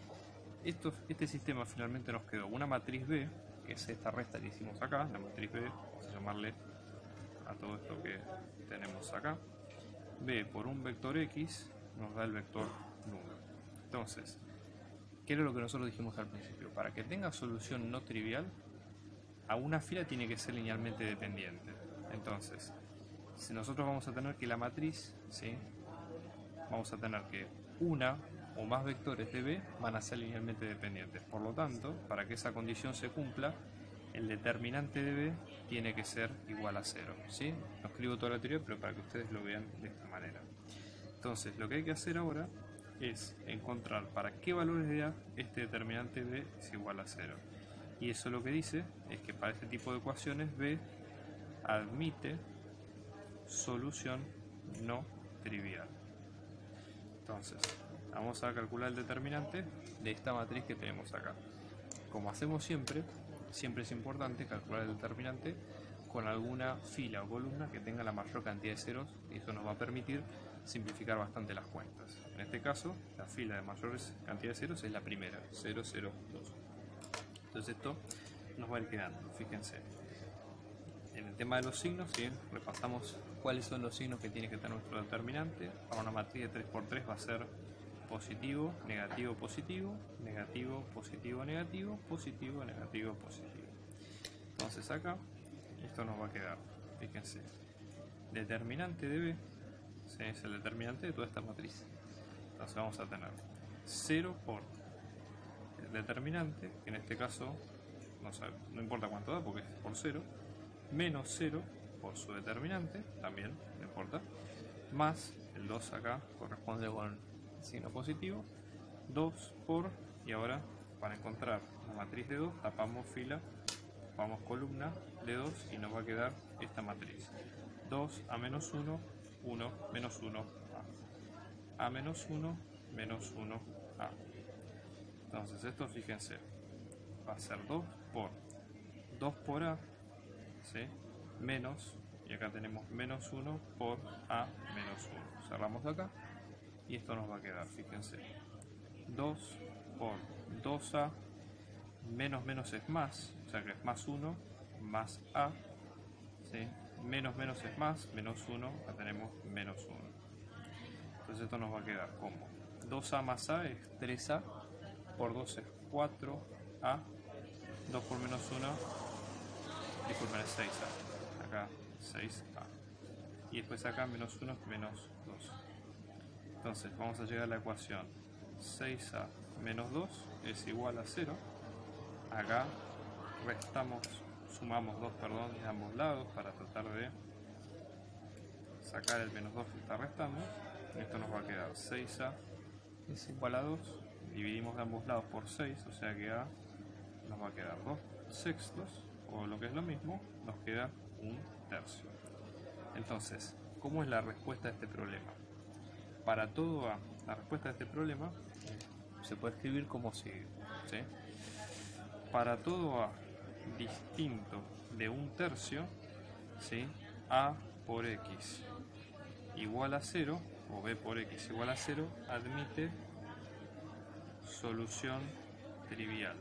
A: Este sistema finalmente nos quedó una matriz B, que es esta resta que hicimos acá, la matriz B, vamos a llamarle a todo esto que tenemos acá. B por un vector X nos da el vector número. Entonces, ¿qué era lo que nosotros dijimos al principio? Para que tenga solución no trivial, a una fila tiene que ser linealmente dependiente. Entonces, si nosotros vamos a tener que la matriz, ¿sí? Vamos a tener que una o más vectores de B van a ser linealmente dependientes. Por lo tanto, para que esa condición se cumpla, el determinante de B tiene que ser igual a 0. ¿Sí? No escribo toda la teoría, pero para que ustedes lo vean de esta manera. Entonces, lo que hay que hacer ahora es encontrar para qué valores de A este determinante B es igual a 0. Y eso lo que dice es que para este tipo de ecuaciones B admite solución no trivial. Entonces, vamos a calcular el determinante de esta matriz que tenemos acá. Como hacemos siempre es importante calcular el determinante con alguna fila o columna que tenga la mayor cantidad de ceros, y eso nos va a permitir simplificar bastante las cuentas. En este caso, la fila de mayor cantidad de ceros es la primera, 0, 0, 2. Entonces esto nos va a ir quedando, fíjense. En el tema de los signos, ¿sí? Repasamos cuáles son los signos que tiene que tener nuestro determinante. Para una matriz de 3×3 va a ser positivo, negativo, positivo, negativo, positivo, negativo, positivo, negativo, positivo. Entonces acá, esto nos va a quedar, fíjense, determinante de B, ¿sí? Es el determinante de toda esta matriz. Entonces vamos a tener 0 por el determinante, que en este caso no importa cuánto da porque es por 0, menos 0 por su determinante, también no importa, más el 2 acá corresponde con signo positivo, 2 por, y ahora para encontrar la matriz de 2 tapamos fila, tapamos columna de 2 y nos va a quedar esta matriz, 2 a menos 1, 1 menos 1 a menos 1 menos 1 a. Entonces esto, fíjense, va a ser 2 por A, ¿sí? Menos, y acá tenemos menos 1 por A menos 1. Cerramos acá y esto nos va a quedar, fíjense, 2 por 2A, menos menos es más, o sea que es más 1, más A, ¿sí? Menos menos es más, menos 1, acá tenemos menos 1. Entonces esto nos va a quedar como 2A más A es 3A, por 2 es 4A, 2 por menos 1, disculpen, es 6A, acá 6A. Y después acá menos 1 es menos 2. Entonces vamos a llegar a la ecuación 6A menos 2 es igual a 0. Acá sumamos 2 de ambos lados para tratar de sacar el menos 2 que está restando. Esto nos va a quedar 6A es igual a 2. Dividimos de ambos lados por 6, o sea que A nos va a quedar 2 sextos, o lo que es lo mismo, nos queda 1 tercio. Entonces, ¿cómo es la respuesta a este problema? Para todo A, la respuesta a este problema se puede escribir como sigue, ¿sí? Para todo A distinto de 1 tercio, ¿sí? A por X igual a 0, o B por X igual a 0, admite solución trivial.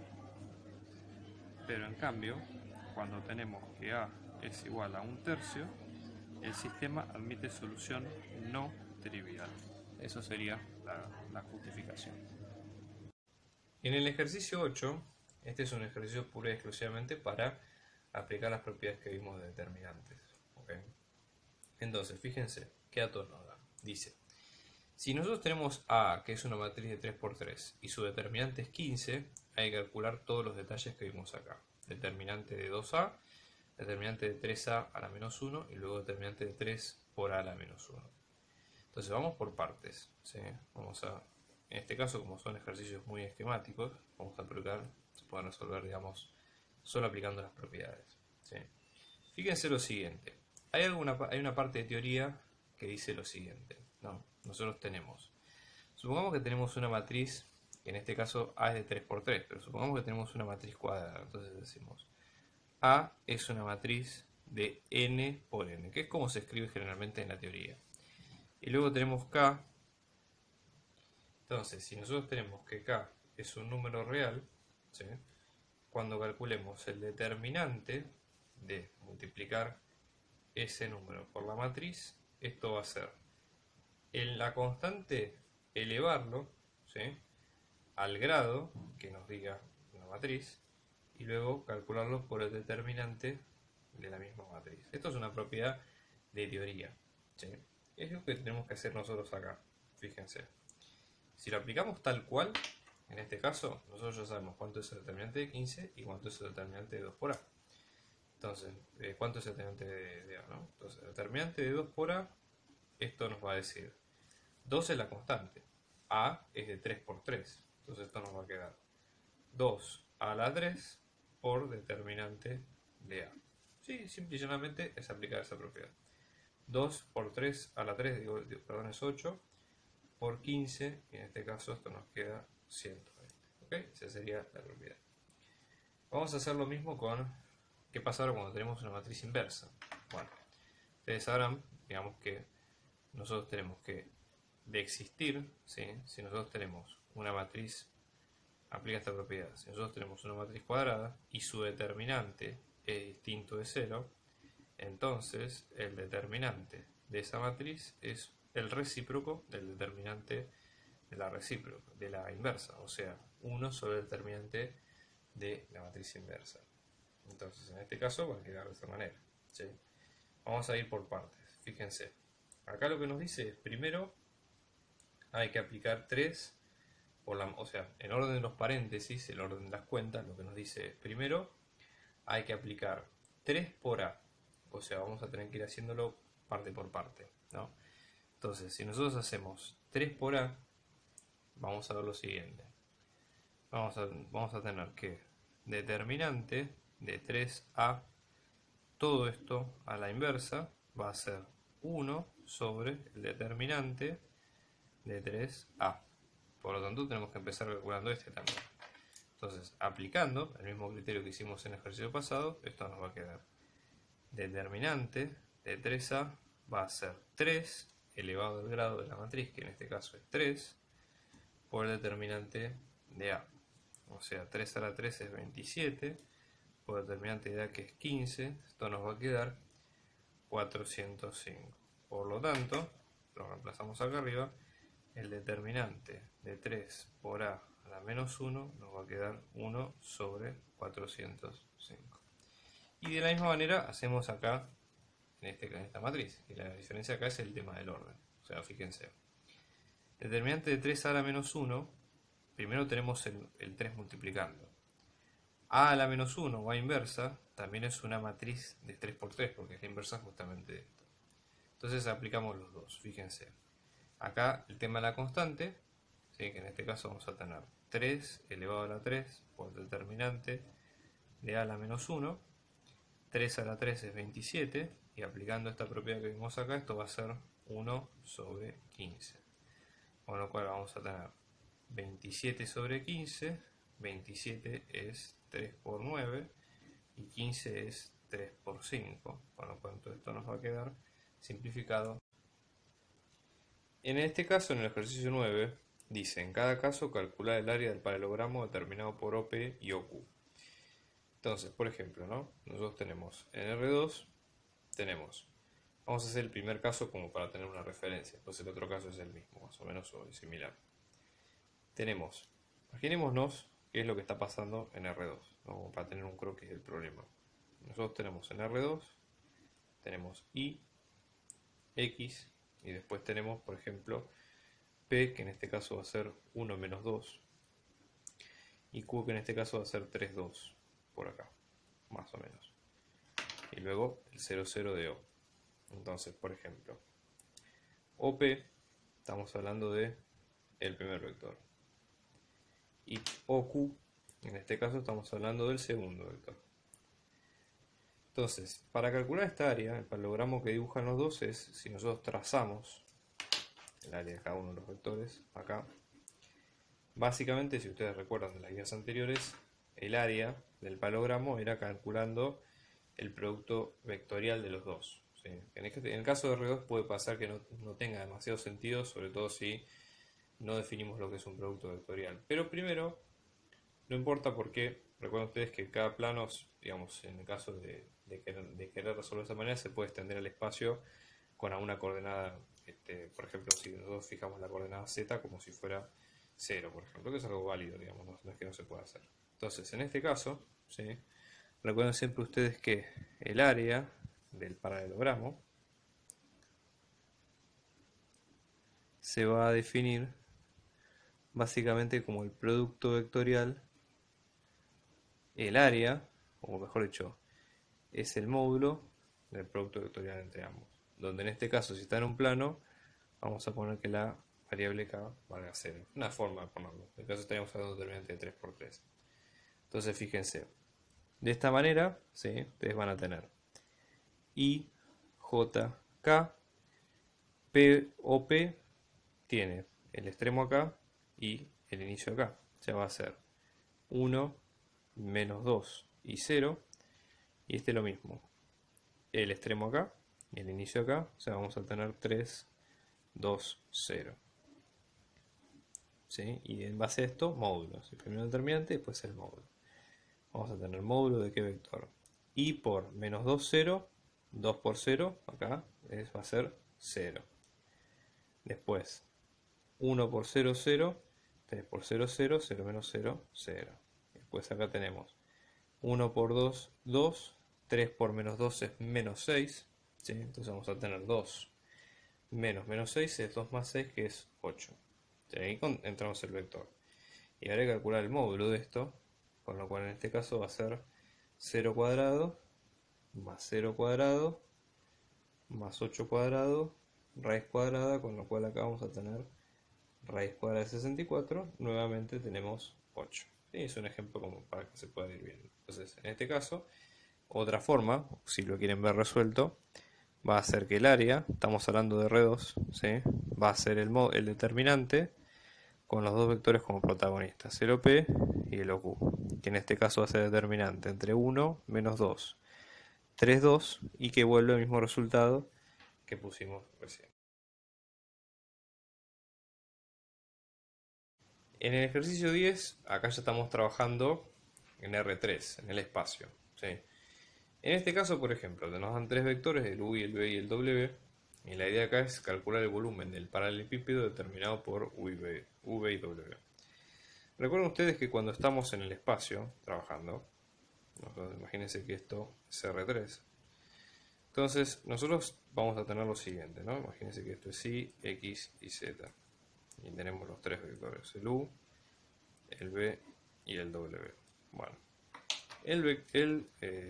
A: Pero en cambio, cuando tenemos que A es igual a 1 tercio, el sistema admite solución no trivial. Eso sería la justificación. En el ejercicio 8, este es un ejercicio pura y exclusivamente para aplicar las propiedades que vimos de determinantes. ¿Okay? Entonces, fíjense, ¿qué datos nos da? Dice, si nosotros tenemos A, que es una matriz de 3×3, y su determinante es 15, hay que calcular todos los detalles que vimos acá. Determinante de 2A, determinante de 3A a la menos 1, y luego determinante de 3 por A a la menos 1. Entonces vamos por partes, ¿sí? En este caso, como son ejercicios muy esquemáticos, vamos a aplicar, se pueden resolver, digamos, solo aplicando las propiedades, ¿sí? Fíjense lo siguiente, hay una parte de teoría que dice lo siguiente, ¿no? Nosotros supongamos que tenemos una matriz, que en este caso A es de 3×3, pero supongamos que tenemos una matriz cuadrada, entonces decimos A es una matriz de n por n, que es como se escribe generalmente en la teoría. Y luego tenemos K. Entonces, si nosotros tenemos que K es un número real, ¿sí? Cuando calculemos el determinante de multiplicar ese número por la matriz, esto va a ser en la constante elevarlo, ¿sí? Al grado que nos diga la matriz, y luego calcularlo por el determinante de la misma matriz. Esto es una propiedad de teoría, ¿sí? Es lo que tenemos que hacer nosotros acá. Fíjense, si lo aplicamos tal cual, en este caso, nosotros ya sabemos cuánto es el determinante de 15 y cuánto es el determinante de 2 por A. Entonces, ¿cuánto es el determinante de A, ¿no? Entonces, el determinante de 2 por A, esto nos va a decir 2 es la constante, A es de 3×3, entonces esto nos va a quedar 2 a la 3 por determinante de A. Sí, simple y llanamente es aplicar esa propiedad. 2 por 3 a la 3, es 8, por 15, y en este caso esto nos queda 120. ¿Ok? Esa sería la propiedad. Vamos a hacer lo mismo con qué pasa ahora cuando tenemos una matriz inversa. Bueno, ustedes sabrán, digamos que nosotros tenemos que, de existir, ¿sí? Si nosotros tenemos una matriz, aplica esta propiedad, si nosotros tenemos una matriz cuadrada y su determinante es distinto de 0, entonces el determinante de esa matriz es el recíproco del determinante de la recíproca, de la inversa, o sea, 1 sobre el determinante de la matriz inversa. Entonces, en este caso va a quedar de esta manera, ¿sí? Vamos a ir por partes. Fíjense, acá lo que nos dice es, primero hay que aplicar 3 o sea, en orden de los paréntesis, el orden de las cuentas, lo que nos dice es, primero hay que aplicar 3 por A, o sea, vamos a tener que ir haciéndolo parte por parte, ¿no? Entonces, si nosotros hacemos 3 por A, vamos a ver lo siguiente. Vamos a tener que determinante de 3A, todo esto a la inversa, va a ser 1 sobre el determinante de 3A. Por lo tanto, tenemos que empezar calculando este también. Entonces, aplicando el mismo criterio que hicimos en el ejercicio pasado, esto nos va a quedar. Determinante de 3A va a ser 3 elevado al grado de la matriz, que en este caso es 3, por el determinante de A. O sea, 3 a la 3 es 27, por determinante de A que es 15, esto nos va a quedar 405. Por lo tanto, lo reemplazamos acá arriba, el determinante de 3 por A a la menos 1 nos va a quedar 1 sobre 405. Y de la misma manera hacemos acá en esta matriz, y la diferencia acá es el tema del orden. O sea, fíjense, determinante de 3 a la menos 1, primero tenemos el 3 multiplicando. A la menos 1 o A inversa también es una matriz de 3 por 3, porque es la inversa justamente de esto. Entonces aplicamos los dos, fíjense. Acá el tema de la constante, ¿sí? Que en este caso vamos a tener 3 elevado a la 3 por determinante de A a la menos 1. 3 a la 3 es 27, y aplicando esta propiedad que vimos acá, esto va a ser 1 sobre 15. Con lo cual vamos a tener 27 sobre 15, 27 es 3 por 9, y 15 es 3 por 5, con lo cual todo esto nos va a quedar simplificado. En este caso, en el ejercicio 9, dice, en cada caso calcular el área del paralelogramo determinado por OP y OQ. Entonces, por ejemplo, ¿no? Nosotros tenemos en R2, vamos a hacer el primer caso como para tener una referencia, entonces el otro caso es el mismo, más o menos o similar. Tenemos, imaginémonos qué es lo que está pasando en R2, ¿no? Como para tener un croquis del problema. Nosotros tenemos en R2, tenemos Y, X, y después tenemos, por ejemplo, P, que en este caso va a ser 1 menos 2, y Q, que en este caso va a ser 3, 2, por acá, más o menos. Y luego el 0, 0 de O. Entonces, por ejemplo, OP, estamos hablando de el primer vector. Y OQ, en este caso estamos hablando del segundo vector. Entonces, para calcular esta área, el paralelogramo que dibujan los dos es, si nosotros trazamos el área de cada uno de los vectores, acá, básicamente, si ustedes recuerdan de las guías anteriores, el área del paralelogramo era calculando el producto vectorial de los dos. ¿Sí? En el caso de R2 puede pasar que no tenga demasiado sentido, sobre todo si no definimos lo que es un producto vectorial. Pero primero, no importa porque, recuerden ustedes que cada plano, digamos, en el caso de querer resolver de esa manera, se puede extender el espacio con alguna coordenada, por ejemplo, si nosotros fijamos la coordenada z como si fuera 0, por ejemplo, que es algo válido, digamos, no es que no se pueda hacer. Entonces, en este caso, ¿sí? Recuerden siempre ustedes que el área del paralelogramo se va a definir básicamente como el producto vectorial. El área, o mejor dicho, es el módulo del producto vectorial entre ambos. Donde en este caso, si está en un plano, vamos a poner que la variable k valga 0. Una forma de ponerlo. En este caso estaríamos hablando de un determinante de 3 por 3. Entonces fíjense. De esta manera, ¿sí? Ustedes van a tener I, J, K, P, OP tiene el extremo acá y el inicio acá. O sea, va a ser 1, menos 2 y 0. Y este es lo mismo. El extremo acá y el inicio acá. O sea, vamos a tener 3, 2, 0. ¿Sí? Y en base a esto, módulos. El primero determinante, después el módulo. Vamos a tener módulo de qué vector. Y por menos 2, 0. 2 por 0, acá va a ser 0. Después, 1 por 0, 0. 3 por 0, 0. 0 menos 0, 0. Después acá tenemos 1 por 2, 2. 3 por menos 2 es menos 6. ¿Sí? Entonces vamos a tener 2 menos 6 es 2 más 6, que es 8. Ahí entramos el vector. Y ahora hay que calcular el módulo de esto, con lo cual en este caso va a ser 0 cuadrado más 0 cuadrado más 8 cuadrado raíz cuadrada, con lo cual acá vamos a tener raíz cuadrada de 64. Nuevamente tenemos 8. ¿Sí? Es un ejemplo como para que se pueda ir viendo. Entonces, en este caso, otra forma, si lo quieren ver resuelto, va a ser que el área, estamos hablando de R2, ¿sí? Va a ser el determinante con los dos vectores como protagonistas, el OP y el OQ, que en este caso va a ser determinante entre 1 menos 2, 3, 2, y que vuelve al mismo resultado que pusimos recién. En el ejercicio 10, acá ya estamos trabajando en R3, en el espacio, ¿sí? En este caso, por ejemplo, nos dan tres vectores, el u, el v y el w, y la idea acá es calcular el volumen del paralelepípedo determinado por v y w. Recuerden ustedes que cuando estamos en el espacio trabajando, imagínense que esto es R3, entonces nosotros vamos a tener lo siguiente, ¿no? Imagínense que esto es Y, X y Z, y tenemos los tres vectores, el u, el v y el w. Bueno, el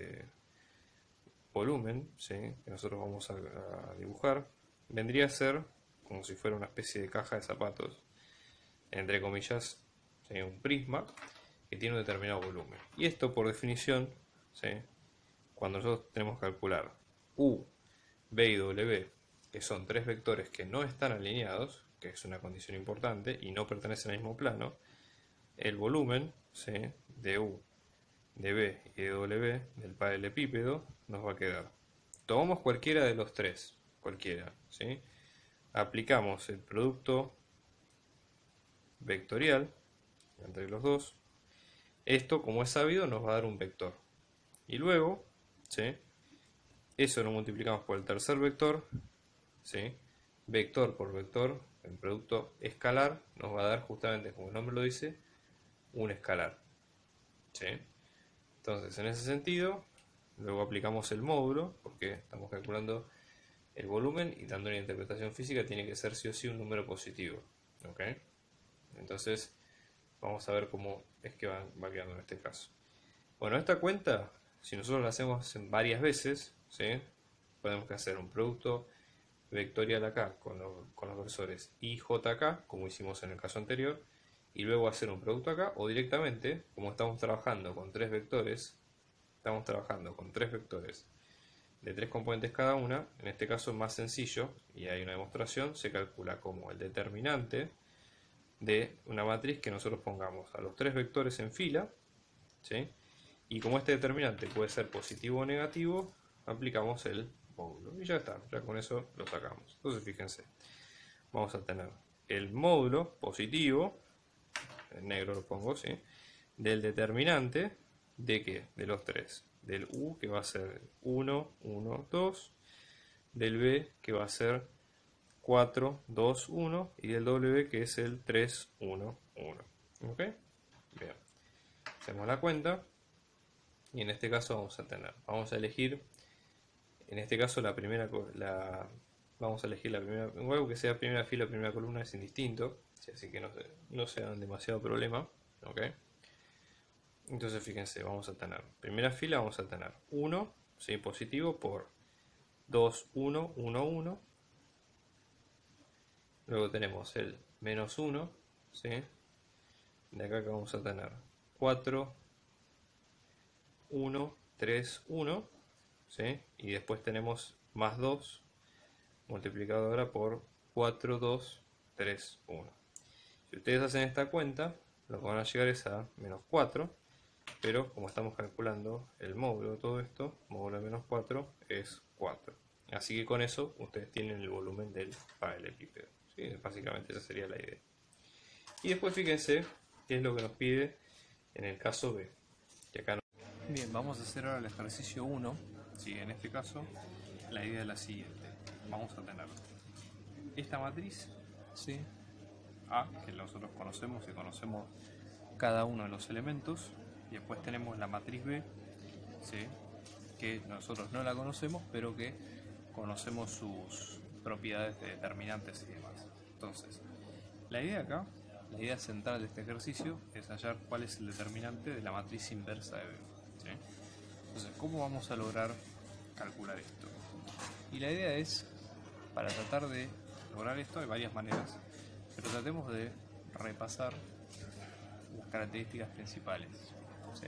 A: volumen, ¿sí?, que nosotros vamos a dibujar vendría a ser como si fuera una especie de caja de zapatos, entre comillas, ¿sí?, un prisma que tiene un determinado volumen. Y esto, por definición, ¿sí?, cuando nosotros tenemos que calcular u, v y w, que son tres vectores que no están alineados, que es una condición importante y no pertenecen al mismo plano, el volumen, ¿sí?, de u, de v y de w del paralelepípedo nos va a quedar. Tomamos cualquiera de los tres, cualquiera, ¿sí?, aplicamos el producto vectorial entre los dos. Esto, como es sabido, nos va a dar un vector. Y luego, ¿sí?, eso lo multiplicamos por el tercer vector, ¿sí?, vector por vector, el producto escalar nos va a dar, justamente como el nombre lo dice, un escalar, ¿sí? Entonces, en ese sentido, luego aplicamos el módulo, porque estamos calculando el volumen y dando una interpretación física tiene que ser sí o sí un número positivo, ¿ok? Entonces, vamos a ver cómo es que va quedando en este caso. Bueno, esta cuenta, si nosotros la hacemos varias veces, ¿sí?, podemos hacer un producto vectorial acá con los versores I, J acá, como hicimos en el caso anterior, y luego hacer un producto acá, o directamente, como estamos trabajando con tres vectores, de tres componentes cada una, en este caso es más sencillo, y hay una demostración, se calcula como el determinante de una matriz que nosotros pongamos a los tres vectores en fila, ¿sí?, y como este determinante puede ser positivo o negativo, aplicamos el módulo, y ya está, ya con eso lo sacamos. Entonces fíjense, vamos a tener el módulo positivo, en negro lo pongo, ¿sí?, del determinante de ¿qué? De los tres, del u, que va a ser 1, 1, 2, del b, que va a ser 4, 2, 1, y del w, que es el 3, 1, 1. ¿Ok? Bien. Hacemos la cuenta, y en este caso vamos a elegir, en este caso vamos a elegir la primera, igual que sea primera fila o primera columna es indistinto, así que no se dan demasiado problema, ¿ok? Entonces fíjense, vamos a tener, primera fila vamos a tener 1, ¿sí?, positivo por 2, 1, 1, 1. Luego tenemos el menos 1, ¿sí?, de acá que vamos a tener 4, 1, 3, 1, ¿sí?, y después tenemos más 2 multiplicado ahora por 4, 2, 3, 1. Si ustedes hacen esta cuenta, lo que van a llegar es a menos 4, pero como estamos calculando el módulo de todo esto, módulo de menos 4 es 4. Así que con eso ustedes tienen el volumen del paralelepípedo, ¿sí? Básicamente esa sería la idea. Y después fíjense qué es lo que nos pide en el caso B. Que acá no... Bien, vamos a hacer ahora el ejercicio 1. ¿Sí? En este caso, la idea es la siguiente. Vamos a tener esta matriz, ¿sí?, A, que nosotros conocemos y conocemos cada uno de los elementos. Y después tenemos la matriz B, ¿sí?, que nosotros no la conocemos, pero que conocemos sus propiedades de determinantes y demás. Entonces, la idea central de este ejercicio es hallar cuál es el determinante de la matriz inversa de B, ¿sí? Entonces, ¿cómo vamos a lograr calcular esto? Y la idea es, para tratar de lograr esto hay varias maneras, pero tratemos de repasar las características principales, ¿sí?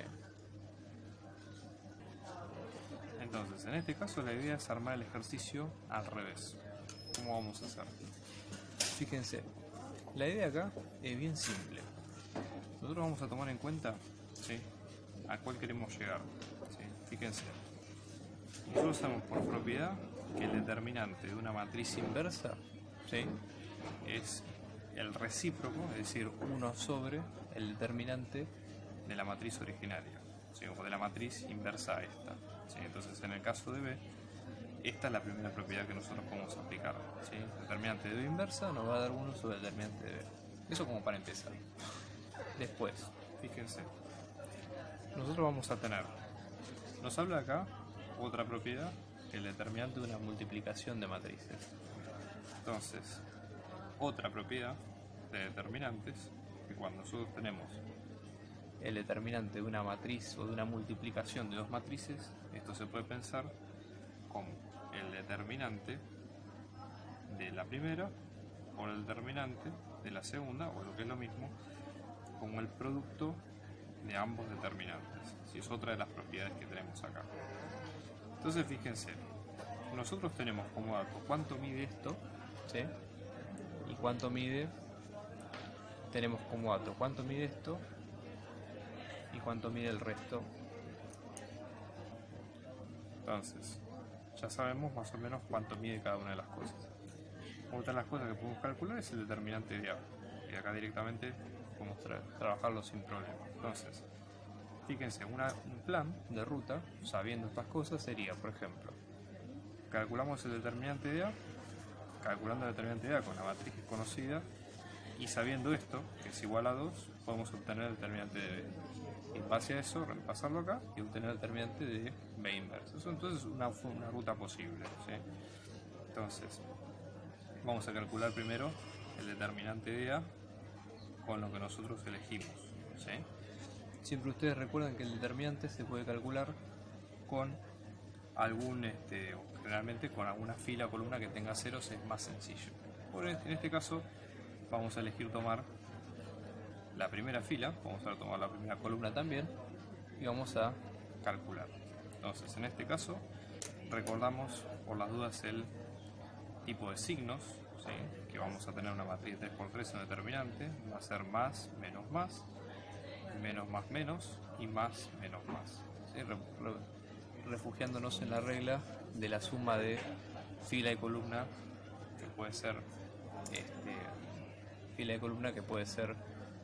A: Entonces, en este caso la idea es armar el ejercicio al revés. ¿Cómo vamos a hacer? Fíjense, la idea acá es bien simple. Nosotros vamos a tomar en cuenta, ¿sí?, a cuál queremos llegar, ¿sí? Fíjense, nosotros sabemos por propiedad que el determinante de una matriz inversa, ¿sí?, es el recíproco, es decir, 1 sobre el determinante de la matriz originaria. ¿sí? O de la matriz inversa a esta, ¿sí? Entonces en el caso de B, esta es la primera propiedad que nosotros podemos aplicar, ¿sí? El determinante de B inversa nos va a dar 1 sobre el determinante de B. Eso como para empezar. Después, fíjense, nosotros vamos a tener, nos habla acá otra propiedad, que el determinante de una multiplicación de matrices. Entonces, otra propiedad de determinantes, que cuando nosotros tenemos el determinante de una matriz o de una multiplicación de dos matrices, esto se puede pensar como el determinante de la primera por el determinante de la segunda, o lo que es lo mismo, como el producto de ambos determinantes. Si es otra de las propiedades que tenemos acá. Entonces fíjense, nosotros tenemos como dato cuánto mide esto, ¿sí? Y cuánto mide, tenemos como dato cuánto mide esto y cuánto mide el resto. Entonces, ya sabemos más o menos cuánto mide cada una de las cosas. Otra de las cosas que podemos calcular es el determinante de A, y acá directamente podemos trabajarlo sin problema. Entonces, fíjense, un plan de ruta, sabiendo estas cosas, sería, por ejemplo, calculamos el determinante de A, calculando el determinante de A con la matriz conocida, y sabiendo esto, que es igual a 2, podemos obtener el determinante de B. Y en base a eso, reemplazarlo acá y obtener el determinante de B inverso. Eso entonces es una ruta posible, ¿sí? Entonces, vamos a calcular primero el determinante de A con lo que nosotros elegimos, ¿sí? Siempre ustedes recuerdan que el determinante se puede calcular con algún, generalmente con alguna fila o columna que tenga ceros, es más sencillo. En este caso vamos a elegir tomar la primera fila, vamos a tomar la primera columna también y vamos a calcular. Entonces en este caso recordamos por las dudas el tipo de signos, ¿sí? Que vamos a tener una matriz 3×3 en determinante, va a ser más, menos, menos y más, menos, más, ¿sí? Refugiándonos en la regla de la suma de fila y columna, que puede ser fila y columna que puede ser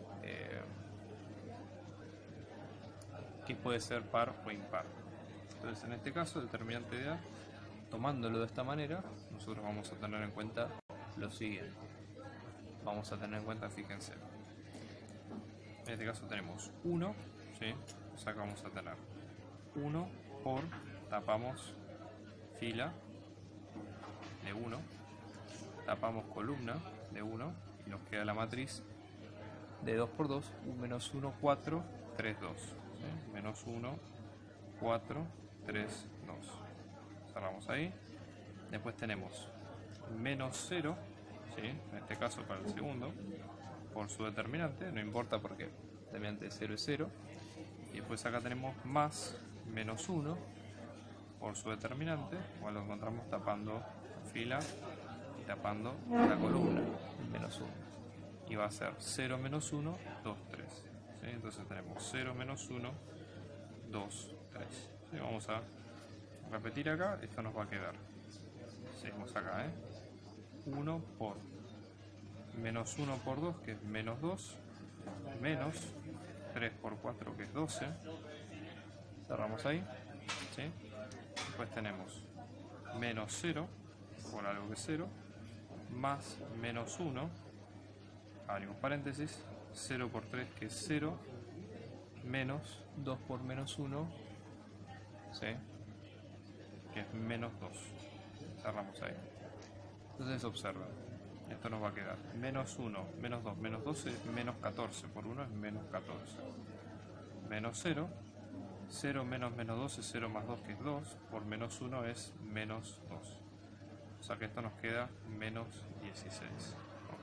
A: par o impar. Entonces en este caso el determinante de A, tomándolo de esta manera, nosotros vamos a tener en cuenta lo siguiente. Vamos a tener en cuenta, fíjense, en este caso tenemos 1, ¿sí? O sea que vamos a tener 1 por, tapamos fila de 1, tapamos columna de 1 y nos queda la matriz de 2 por 2, 1 menos 1, 4, 3, 2, ¿sí? Menos 1, 4, 3, 2. Cerramos ahí. Después tenemos menos 0, ¿sí? En este caso para el segundo, por su determinante, no importa porque el determinante de 0 es 0. Y después acá tenemos más menos 1 por su determinante, igual lo encontramos tapando fila y tapando la columna, menos 1. Y va a ser 0 menos 1, 2, 3. ¿Sí? Entonces tenemos 0 menos 1, 2, 3. ¿Sí? Vamos a repetir acá, esto nos va a quedar. Seguimos acá, 1 por menos 1 por 2, que es menos 2, menos 3 por 4, que es 12. Cerramos ahí, ¿sí? Después tenemos menos 0, por algo que es 0, más menos 1, abrimos paréntesis, 0 por 3, que es 0, menos 2 por menos 1, ¿sí? Que es menos 2. Cerramos ahí. Entonces observen, esto nos va a quedar menos 1, menos 2, menos 12, menos 14, por 1 es menos 14. Menos 0, 0 menos menos 12, 0 más 2, que es 2, por menos 1 es menos 2. O sea que esto nos queda menos 16. ¿Ok?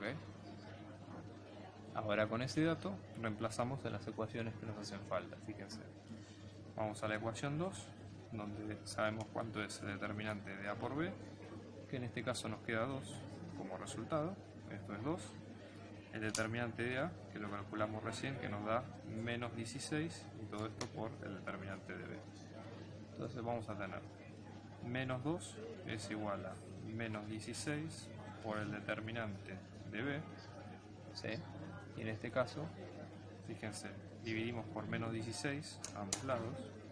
A: Ahora con ese dato reemplazamos en las ecuaciones que nos hacen falta. Fíjense. Vamos a la ecuación 2, donde sabemos cuánto es el determinante de A por B, que en este caso nos queda 2 como resultado. Esto es 2. El determinante de A, que lo calculamos recién, que nos da menos 16, y todo esto por el determinante de B. Entonces vamos a tener menos 2 es igual a menos 16 por el determinante de B, ¿sí? Y en este caso Fíjense, dividimos por menos 16 a ambos lados.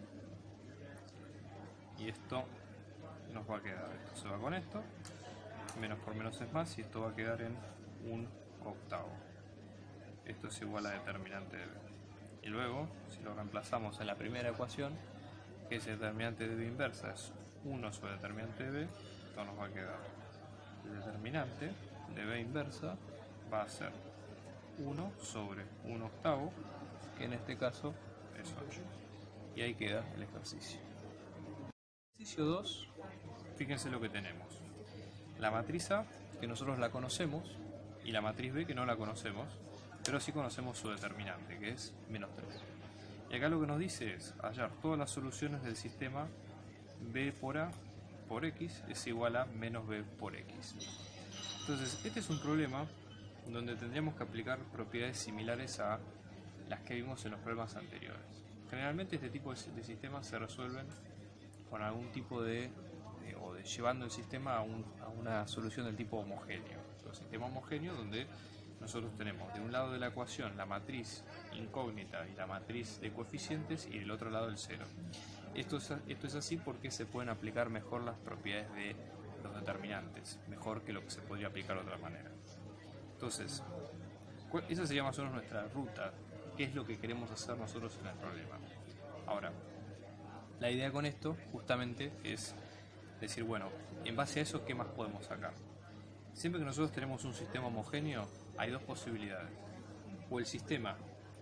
A: Y esto nos va a quedar, esto se va con esto, menos por menos es más, y esto va a quedar en 1/8. Esto es igual a determinante de b. Y luego, si lo reemplazamos en la primera ecuación, que es el determinante de b inversa, es 1 sobre determinante de b, esto nos va a quedar. El determinante de b inversa va a ser 1 sobre 1/8, que en este caso es 8. Y ahí queda el ejercicio. Ejercicio 2, fíjense lo que tenemos. La matriz A, que nosotros la conocemos, y la matriz B, que no la conocemos, pero sí conocemos su determinante, que es menos 3. Y acá lo que nos dice es hallar todas las soluciones del sistema B por A por X es igual a menos B por X. Entonces, este es un problema donde tendríamos que aplicar propiedades similares a las que vimos en los problemas anteriores. Generalmente este tipo de sistemas se resuelven con algún tipo llevando el sistema a una solución del tipo homogéneo. Un sistema homogéneo donde nosotros tenemos de un lado de la ecuación la matriz incógnita y la matriz de coeficientes y del otro lado el cero. Esto es así porque se pueden aplicar mejor las propiedades de los determinantes, mejor que lo que se podría aplicar de otra manera. Entonces, esa sería más o menos nuestra ruta, qué es lo que queremos hacer nosotros en el problema. Ahora, la idea con esto justamente es decir, bueno, en base a eso, ¿qué más podemos sacar? Siempre que nosotros tenemos un sistema homogéneo, hay dos posibilidades. O el sistema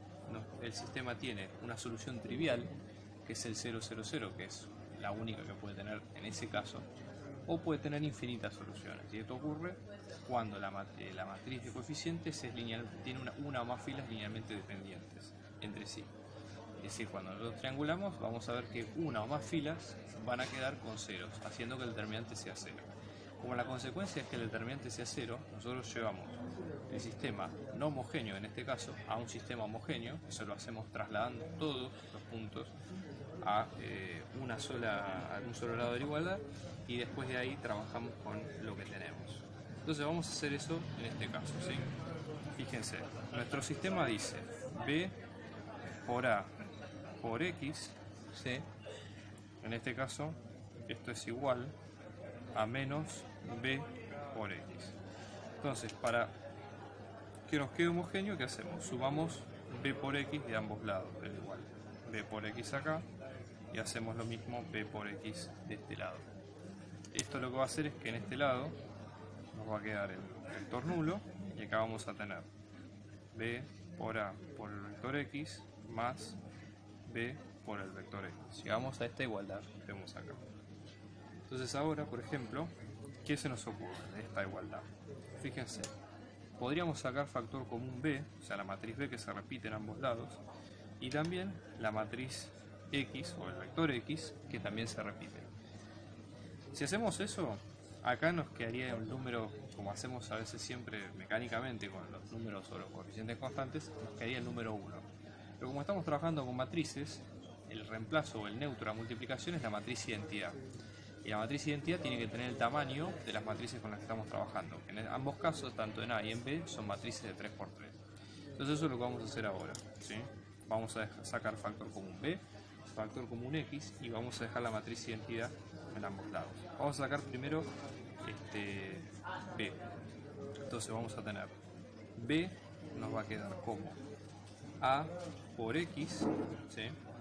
A: tiene una solución trivial, que es el 0, 0, 0, que es la única que puede tener en ese caso, o puede tener infinitas soluciones. Y esto ocurre cuando la matriz de coeficientes tiene una o más filas linealmente dependientes entre sí. Es decir, cuando nosotros triangulamos, vamos a ver que una o más filas van a quedar con ceros, haciendo que el determinante sea 0. Como la consecuencia es que el determinante sea 0, nosotros llevamos el sistema no homogéneo, en este caso, a un sistema homogéneo. Eso lo hacemos trasladando todos los puntos a un solo lado de la igualdad, y después de ahí trabajamos con lo que tenemos. Entonces vamos a hacer eso en este caso, ¿sí? Fíjense, nuestro sistema dice B por A por X, ¿sí? En este caso, esto es igual a menos B por X. Entonces, para que nos quede homogéneo, ¿qué hacemos? Sumamos B por X de ambos lados del igual. B por X acá, y hacemos lo mismo B por X de este lado. Esto lo que va a hacer es que en este lado nos va a quedar el vector nulo, y acá vamos a tener B por A por el vector X más B por el vector X. Llegamos a esta igualdad que vemos acá. Entonces ahora, por ejemplo, ¿qué se nos ocurre de esta igualdad? Fíjense, podríamos sacar factor común B, o sea la matriz B que se repite en ambos lados, y también la matriz X o el vector X que también se repite. Si hacemos eso, acá nos quedaría un número, como hacemos a veces siempre mecánicamente con los números o los coeficientes constantes, nos quedaría el número 1. Pero como estamos trabajando con matrices, el reemplazo o el neutro a multiplicación es la matriz identidad. Y la matriz identidad tiene que tener el tamaño de las matrices con las que estamos trabajando. En ambos casos, tanto en A y en B, son matrices de 3×3. Entonces eso es lo que vamos a hacer ahora, ¿sí? Vamos a sacar factor común B, factor común X, y vamos a dejar la matriz identidad en ambos lados. Vamos a sacar primero B. Entonces vamos a tener B, nos va a quedar como A por X, ¿sí?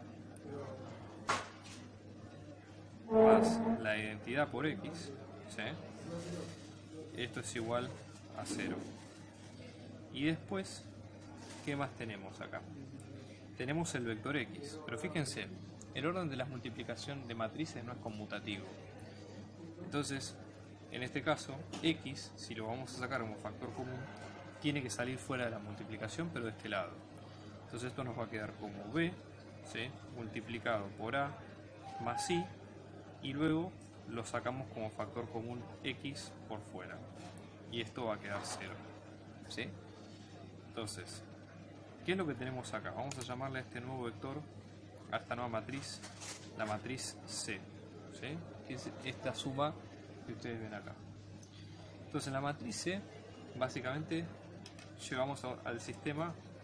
A: Más la identidad por X, ¿sí? Esto es igual a 0. Y después, ¿qué más tenemos acá? Tenemos el vector X, pero fíjense, el orden de la multiplicación de matrices no es conmutativo. Entonces, en este caso, X, si lo vamos a sacar como factor común, tiene que salir fuera de la multiplicación, pero de este lado. Entonces esto nos va a quedar como B, ¿sí? Multiplicado por A más I, y luego lo sacamos como factor común X por fuera. Y esto va a quedar 0, ¿sí? Entonces, ¿qué es lo que tenemos acá? Vamos a llamarle a este nuevo vector, a esta nueva matriz, la matriz C, ¿sí? Que es esta suma que ustedes ven acá. Entonces en la matriz C, básicamente, llevamos al sistema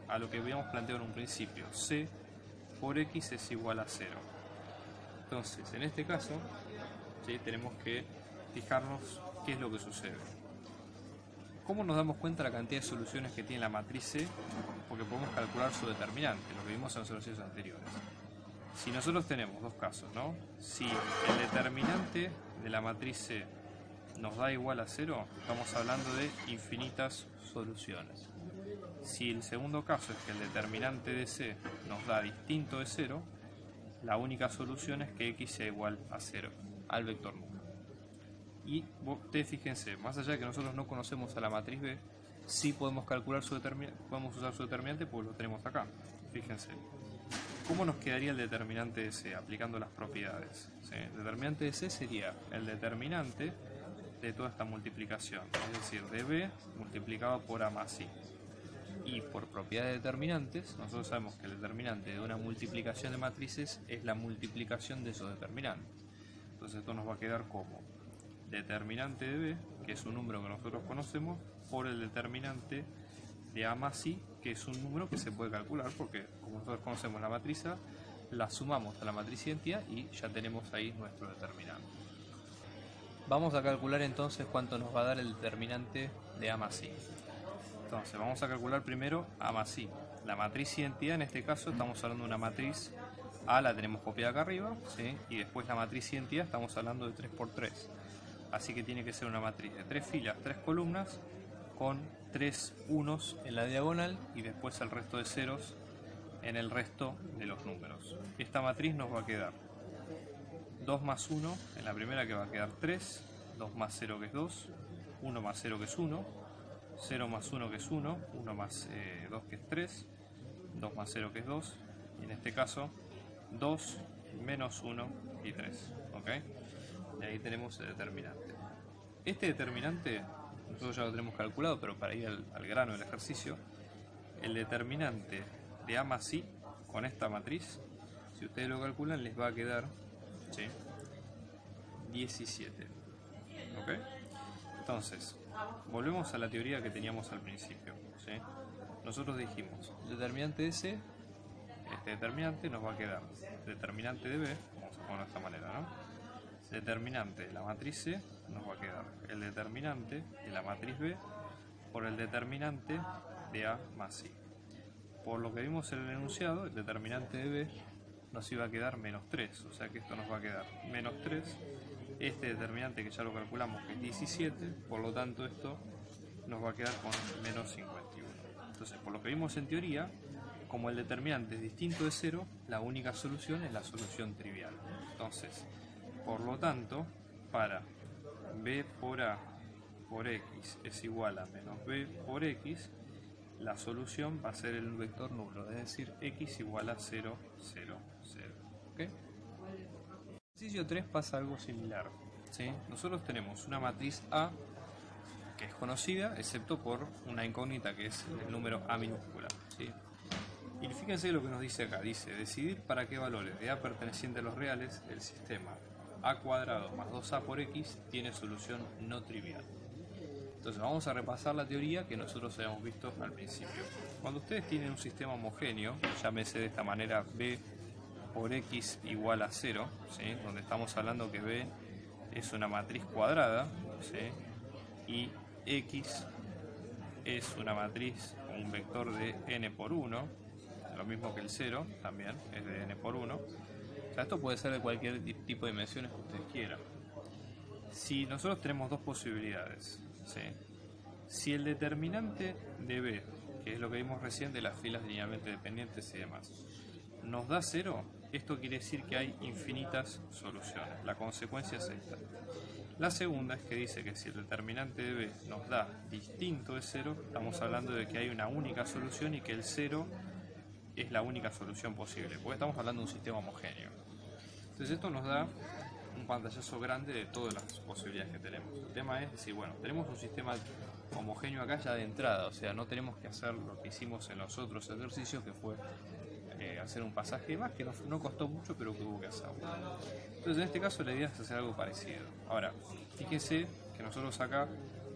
A: a lo que habíamos planteado en un principio. C por X es igual a 0. Entonces, en este caso, ¿sí?, tenemos que fijarnos qué es lo que sucede. ¿Cómo nos damos cuenta de la cantidad de soluciones que tiene la matriz C? Porque podemos calcular su determinante, lo que vimos en los ejercicios anteriores. Si nosotros tenemos dos casos, ¿no? Si el determinante de la matriz C nos da igual a 0, estamos hablando de infinitas soluciones. Si el segundo caso es que el determinante de C nos da distinto de 0, la única solución es que X sea igual a 0, al vector nulo. Y ustedes fíjense, más allá de que nosotros no conocemos a la matriz B, sí podemos calcular su determinante, podemos usar su determinante porque lo tenemos acá. Fíjense. ¿Cómo nos quedaría el determinante de C aplicando las propiedades? ¿Sí? El determinante de C sería el determinante de toda esta multiplicación, es decir, de B multiplicado por A más I. Y por propiedades determinantes, nosotros sabemos que el determinante de una multiplicación de matrices es la multiplicación de esos determinantes. Entonces esto nos va a quedar como determinante de B, que es un número que nosotros conocemos, por el determinante de A más I, que es un número que se puede calcular porque como nosotros conocemos la matriz A, la sumamos a la matriz identidad y ya tenemos ahí nuestro determinante. Vamos a calcular entonces cuánto nos va a dar el determinante de A más I. Entonces vamos a calcular primero A más I. La matriz identidad, en este caso estamos hablando de una matriz A, la tenemos copiada acá arriba, ¿sí? Y después la matriz identidad estamos hablando de 3 por 3. Así que tiene que ser una matriz de 3 filas, 3 columnas, con 3 unos en la diagonal y después el resto de ceros en el resto de los números. Esta matriz nos va a quedar 2 más 1 en la primera, que va a quedar 3, 2 más 0 que es 2, 1 más 0 que es 1, 0 más 1 que es 1, 1 más 2 que es 3, 2 más 0 que es 2, y en este caso 2 menos 1 y 3. ¿Ok? Y ahí tenemos el determinante. Este determinante nosotros ya lo tenemos calculado, pero para ir al grano del ejercicio, el determinante de A más I con esta matriz, si ustedes lo calculan, les va a quedar, ¿sí?, 17. ¿Ok? Entonces, volvemos a la teoría que teníamos al principio, ¿sí? Nosotros dijimos, el determinante de C, este determinante nos va a quedar determinante de B, vamos a ponerlo de esta manera, ¿no? Determinante de la matriz C nos va a quedar el determinante de la matriz B por el determinante de A más I. Por lo que vimos en el enunciado, el determinante de B nos iba a quedar menos 3, o sea que esto nos va a quedar menos 3. Este determinante que ya lo calculamos que es 17, por lo tanto esto nos va a quedar con menos 51. Entonces, por lo que vimos en teoría, como el determinante es distinto de 0, la única solución es la solución trivial. Entonces, por lo tanto, para B por A por X es igual a menos B por X, la solución va a ser el vector nulo, es decir, X igual a 0, 0, 0. ¿Okay? En el ejercicio 3 pasa algo similar, ¿sí? Nosotros tenemos una matriz A que es conocida, excepto por una incógnita que es el número A minúscula, ¿sí? Y fíjense lo que nos dice acá, dice decidir para qué valores de A perteneciente a los reales el sistema A cuadrado más 2A por X tiene solución no trivial. Entonces vamos a repasar la teoría que nosotros habíamos visto al principio. Cuando ustedes tienen un sistema homogéneo, llámese de esta manera B por X igual a 0, ¿sí?, donde estamos hablando que B es una matriz cuadrada, ¿sí?, y X es una matriz con un vector de n por 1, lo mismo que el 0 también es de n por 1. O sea, esto puede ser de cualquier tipo de dimensiones que ustedes quieran. Si nosotros tenemos dos posibilidades, ¿sí?, si el determinante de B, que es lo que vimos recién de las filas linealmente dependientes y demás, nos da 0, esto quiere decir que hay infinitas soluciones. La consecuencia es esta. La segunda es que dice que si el determinante de B nos da distinto de 0, estamos hablando de que hay una única solución y que el 0 es la única solución posible, porque estamos hablando de un sistema homogéneo. Entonces esto nos da un pantallazo grande de todas las posibilidades que tenemos. El tema es si, bueno, tenemos un sistema homogéneo acá ya de entrada, o sea, no tenemos que hacer lo que hicimos en los otros ejercicios, que fue hacer un pasaje más, que no costó mucho, pero que hubo que hacerlo. Entonces en este caso la idea es hacer algo parecido. Ahora, fíjense que nosotros acá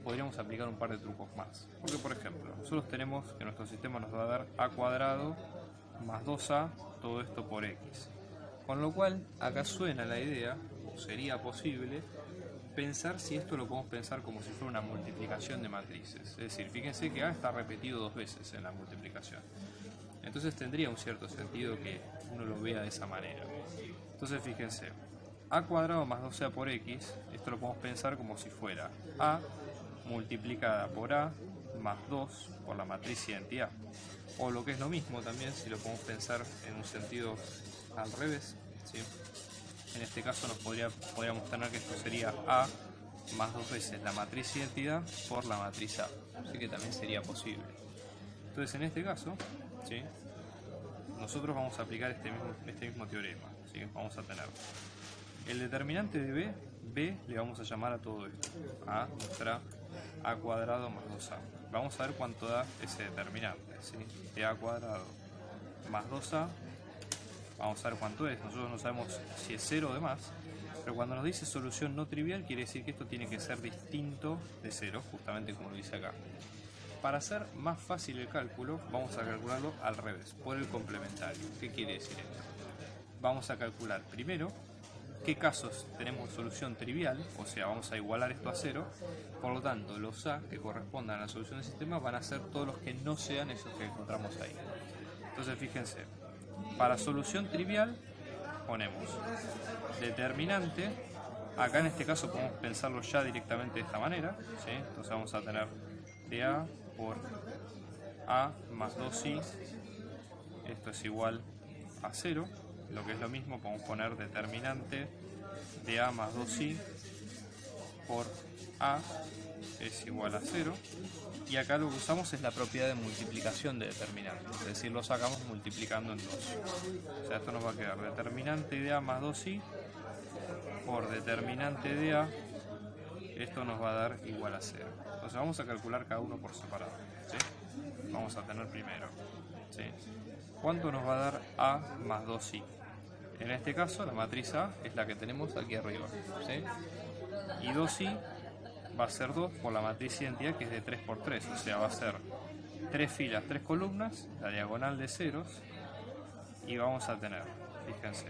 A: podríamos aplicar un par de trucos más. Porque, por ejemplo, nosotros tenemos que nuestro sistema nos va a dar a cuadrado más 2a, todo esto por x. Con lo cual, acá suena la idea, o sería posible, pensar si esto lo podemos pensar como si fuera una multiplicación de matrices. Es decir, fíjense que a está repetido 2 veces en la multiplicación. Entonces tendría un cierto sentido que uno lo vea de esa manera. Entonces fíjense, a cuadrado más 2a por x, esto lo podemos pensar como si fuera a multiplicada por a más 2 por la matriz identidad. O lo que es lo mismo también, si lo podemos pensar en un sentido al revés, ¿sí? En este caso podríamos tener que esto sería a más 2 veces la matriz identidad por la matriz a. Así que también sería posible. Entonces en este caso, ¿sí?, nosotros vamos a aplicar este mismo teorema, ¿sí? Vamos a tener el determinante de b le vamos a llamar a todo esto, a nuestra a cuadrado más 2a. Vamos a ver cuánto da ese determinante, ¿sí? De a cuadrado más 2a, vamos a ver cuánto es. Nosotros no sabemos si es 0 o demás, pero cuando nos dice solución no trivial quiere decir que esto tiene que ser distinto de 0, justamente como lo dice acá. Para hacer más fácil el cálculo, vamos a calcularlo al revés, por el complementario. ¿Qué quiere decir esto? Vamos a calcular primero qué casos tenemos solución trivial, o sea, vamos a igualar esto a 0, por lo tanto, los a que correspondan a la solución del sistema van a ser todos los que no sean esos que encontramos ahí. Entonces, fíjense, para solución trivial ponemos determinante, acá en este caso podemos pensarlo ya directamente de esta manera, ¿sí? Entonces vamos a tener de a por a más 2i, esto es igual a 0, lo que es lo mismo podemos poner determinante de a más 2i por a es igual a 0, y acá lo que usamos es la propiedad de multiplicación de determinante, es decir, lo sacamos multiplicando en 2. O sea, esto nos va a quedar determinante de a más 2i por determinante de a, esto nos va a dar igual a 0. Entonces vamos a calcular cada uno por separado, ¿sí? Vamos a tener primero, ¿sí?, ¿cuánto nos va a dar a más 2i? En este caso la matriz a es la que tenemos aquí arriba, ¿sí? Y 2i va a ser 2 por la matriz identidad, que es de 3 por 3, o sea, va a ser 3 filas, 3 columnas, la diagonal de ceros, y vamos a tener, fíjense,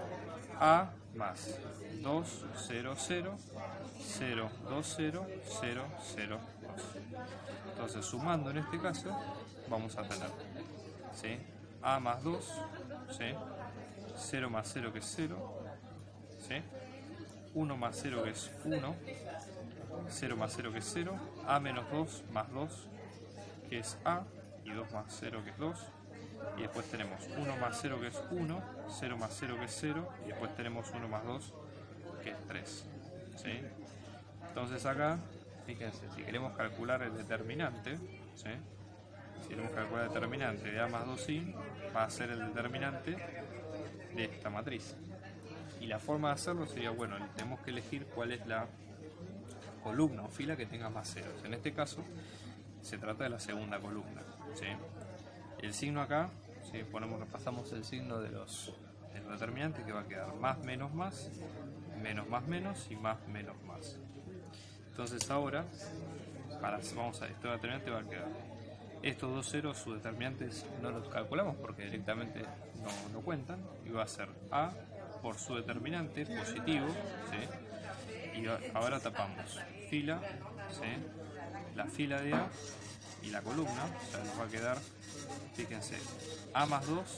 A: a más 2, 0, 0, 0, 2, 0, 0, 0, 2. Entonces, sumando en este caso, vamos a tener, ¿sí?, a más 2, ¿sí?, 0 más 0 que es 0, ¿sí?, 1 más 0 que es 1, 0 más 0 que es 0, a menos 2 más 2 que es a, y 2 más 0 que es 2, y después tenemos 1 más 0 que es 1, 0 más 0 que es 0, y después tenemos 1 más 2 que es 3, ¿sí? Entonces acá, fíjense, si queremos calcular el determinante, ¿sí?, si queremos calcular el determinante de a más 2i, va a ser el determinante de esta matriz. Y la forma de hacerlo sería, bueno, tenemos que elegir cuál es la columna o fila que tenga más ceros. En este caso, se trata de la segunda columna, ¿sí? El signo acá, ¿sí?, repasamos el signo de los determinantes, que va a quedar más menos más, menos más menos y más menos más. Entonces ahora, este determinante va a quedar, estos dos ceros, sus determinantes no los calculamos porque directamente no cuentan, y va a ser a por su determinante positivo, ¿sí?, y ahora tapamos fila, ¿sí?, la fila de a y la columna, o sea, nos va a quedar, fíjense, a más 2,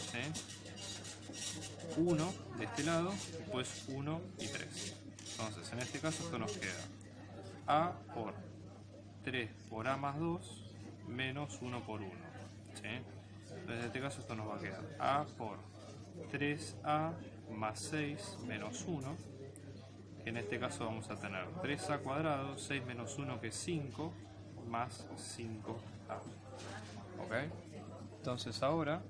A: ¿sí?, 1 de este lado, después 1 y 3. Entonces, en este caso esto nos queda a por 3 por a más 2 menos 1 por 1, ¿sí? Entonces, en este caso esto nos va a quedar a por 3a más 6 menos 1, que en este caso vamos a tener 3a cuadrado, 6 menos 1 que es 5, más 5a. ¿Ok? Entonces ahora,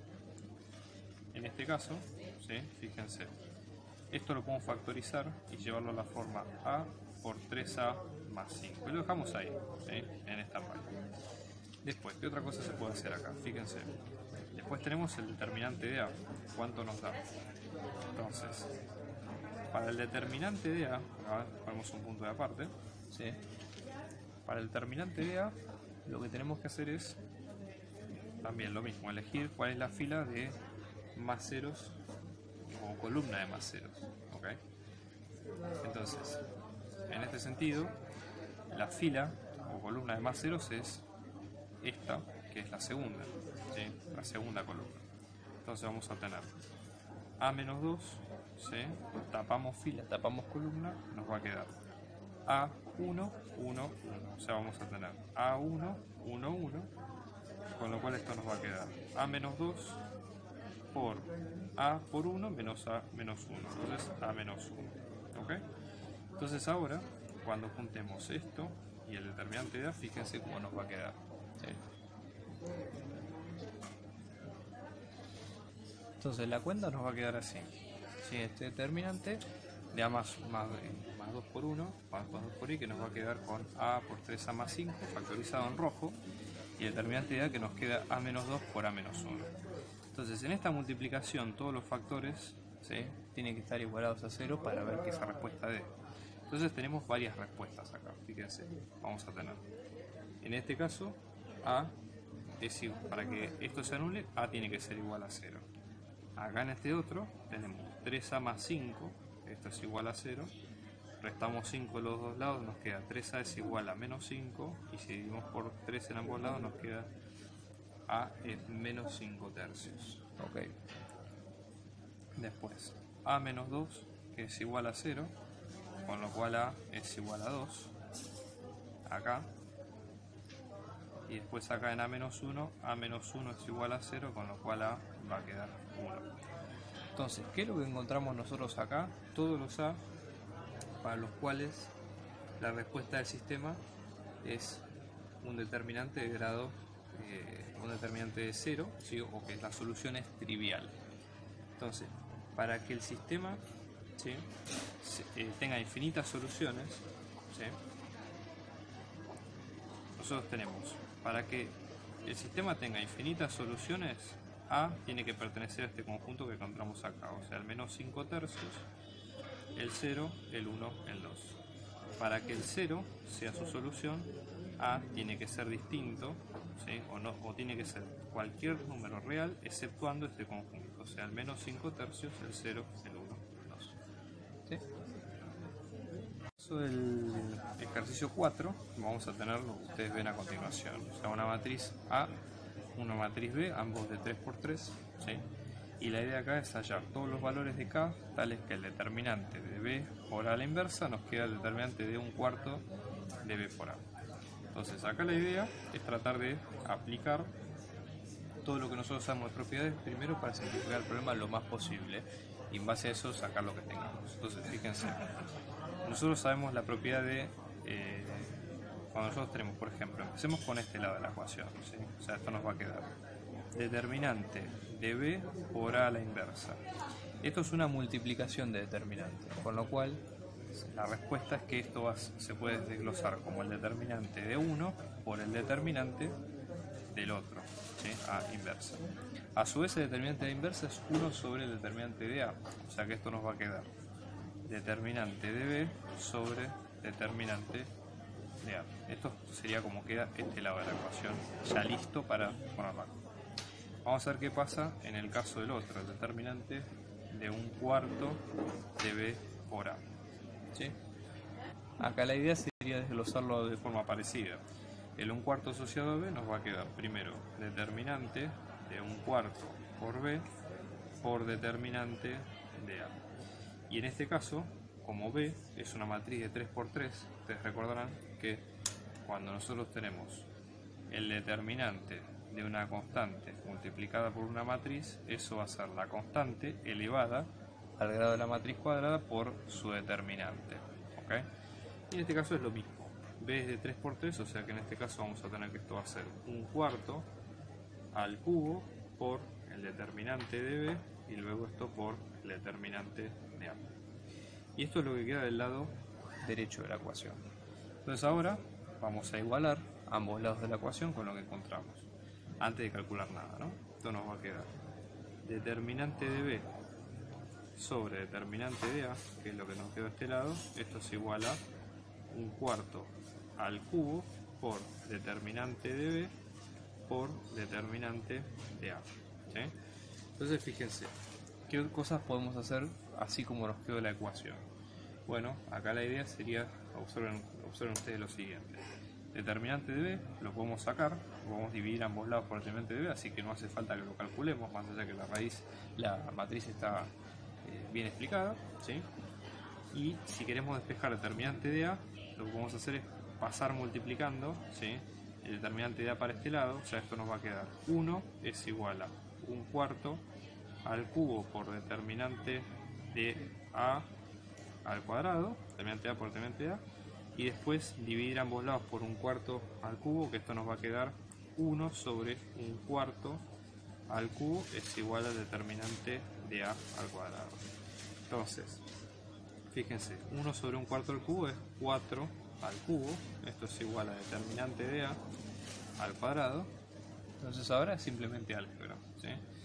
A: en este caso, ¿sí?, fíjense, esto lo podemos factorizar y llevarlo a la forma a por 3a más 5. Y lo dejamos ahí, ¿sí?, en esta parte. Después, ¿qué otra cosa se puede hacer acá? Fíjense, después tenemos el determinante de a. ¿Cuánto nos da? Entonces, para el determinante de a, acá ponemos un punto de aparte, ¿sí?, Para el determinante de A, lo que tenemos que hacer es también lo mismo, elegir cuál es la fila de más ceros o columna de más ceros. ¿Okay? Entonces, en este sentido, la fila o columna de más ceros es esta, que es la segunda, ¿sí? La segunda columna. Entonces vamos a tener A menos 2, ¿sí? Tapamos fila, tapamos columna, nos va a quedar A1, 1, 1. O sea, vamos a tener A1, 1, 1, con lo cual esto nos va a quedar A menos 2 por A por 1 menos A menos 1. Entonces A menos 1. ¿Ok? Entonces ahora, cuando juntemos esto y el determinante de A, fíjense cómo nos va a quedar. ¿Sí? Entonces la cuenta nos va a quedar así. ¿Sí? Este determinante de A más 2 por 1, más 2 por I, que nos va a quedar con A por 3A más 5, factorizado en rojo, y el determinante de A que nos queda A menos 2 por A menos 1. Entonces en esta multiplicación todos los factores, ¿sí?, tienen que estar igualados a 0 para ver que esa respuesta dé. Entonces tenemos varias respuestas acá, fíjense, vamos a tener. En este caso, A es igual, para que esto se anule, A tiene que ser igual a 0. Acá en este otro tenemos 3A más 5, esto es igual a 0. Restamos 5 a los dos lados, nos queda 3A es igual a menos 5, y si dividimos por 3 en ambos lados nos queda A es menos 5 tercios. Ok. Después, A menos 2, que es igual a 0, con lo cual A es igual a 2. Acá. Y después acá en A menos 1 es igual a 0, con lo cual A va a quedar 1. Entonces, ¿qué es lo que encontramos nosotros acá? Todos los A para los cuales la respuesta del sistema es un determinante de grado, un determinante de 0, ¿sí?, o que la solución es trivial. Entonces, para que el sistema, ¿sí?, tenga infinitas soluciones, ¿sí?, nosotros tenemos, para que el sistema tenga infinitas soluciones, A tiene que pertenecer a este conjunto que encontramos acá, o sea, el menos 5 tercios, el 0, el 1, el 2. Para que el 0 sea su solución, A tiene que ser distinto, ¿sí?, o tiene que ser cualquier número real exceptuando este conjunto, o sea, el menos 5 tercios, el 0, el 1, el 2. ¿Sí? Eso del ejercicio 4, vamos a tener lo que ustedes ven a continuación, o sea, una matriz A, una matriz B, ambos de 3×3, ¿sí? Y la idea acá es hallar todos los valores de K, tales que el determinante de B por A a la inversa nos queda el determinante de 1/4 de B por A. Entonces acá la idea es tratar de aplicar todo lo que nosotros sabemos de propiedades primero para simplificar el problema lo más posible y en base a eso sacar lo que tengamos. Entonces fíjense, nosotros sabemos la propiedad de, cuando nosotros tenemos, por ejemplo, empecemos con este lado de la ecuación, ¿sí? O sea, esto nos va a quedar determinante de B por A a la inversa. Esto es una multiplicación de determinante, con lo cual la respuesta es que esto se puede desglosar como el determinante de 1 por el determinante del otro, ¿sí?, A inversa. A su vez el determinante de inversa es 1 sobre el determinante de A, o sea que esto nos va a quedar determinante de B sobre determinante de A. Esto sería como queda este lado de la ecuación, ya listo para ponerlo acá. Vamos a ver qué pasa en el caso del otro, el determinante de 1/4 de B por A. ¿Sí? Acá la idea sería desglosarlo de forma parecida. El 1/4 asociado a B nos va a quedar primero determinante de 1/4 por B por determinante de A. Y en este caso, como B es una matriz de 3×3, ustedes recordarán que cuando nosotros tenemos el determinante de una constante multiplicada por una matriz, eso va a ser la constante elevada al grado de la matriz cuadrada por su determinante. ¿Okay? Y en este caso es lo mismo. B es de 3×3, o sea que en este caso vamos a tener que esto va a ser 1/4 al cubo por el determinante de B y luego esto por el determinante de A. Y esto es lo que queda del lado derecho de la ecuación. Entonces ahora vamos a igualar ambos lados de la ecuación con lo que encontramos, antes de calcular nada, ¿no? Esto nos va a quedar determinante de B sobre determinante de A, que es lo que nos quedó a este lado. Esto es igual a 1/4 al cubo por determinante de B por determinante de A. ¿Sí? Entonces fíjense, ¿qué cosas podemos hacer así como nos quedó la ecuación? Bueno, acá la idea sería, observen ustedes lo siguiente. Determinante de B lo podemos sacar, lo podemos dividir ambos lados por determinante de B, así que no hace falta que lo calculemos, más allá que la matriz está bien explicada, ¿sí? Y si queremos despejar determinante de A, lo que vamos a hacer es pasar multiplicando, ¿sí?, el determinante de A para este lado. O sea, esto nos va a quedar 1 es igual a 1/4 al cubo por determinante de A al cuadrado, determinante de A por determinante de A, y después dividir ambos lados por 1/4 al cubo, que esto nos va a quedar 1 sobre 1/4 al cubo es igual al determinante de A al cuadrado. Entonces, fíjense, 1 sobre 1/4 al cubo es 4 al cubo, esto es igual a determinante de A al cuadrado. Entonces ahora es simplemente álgebra, ¿sí?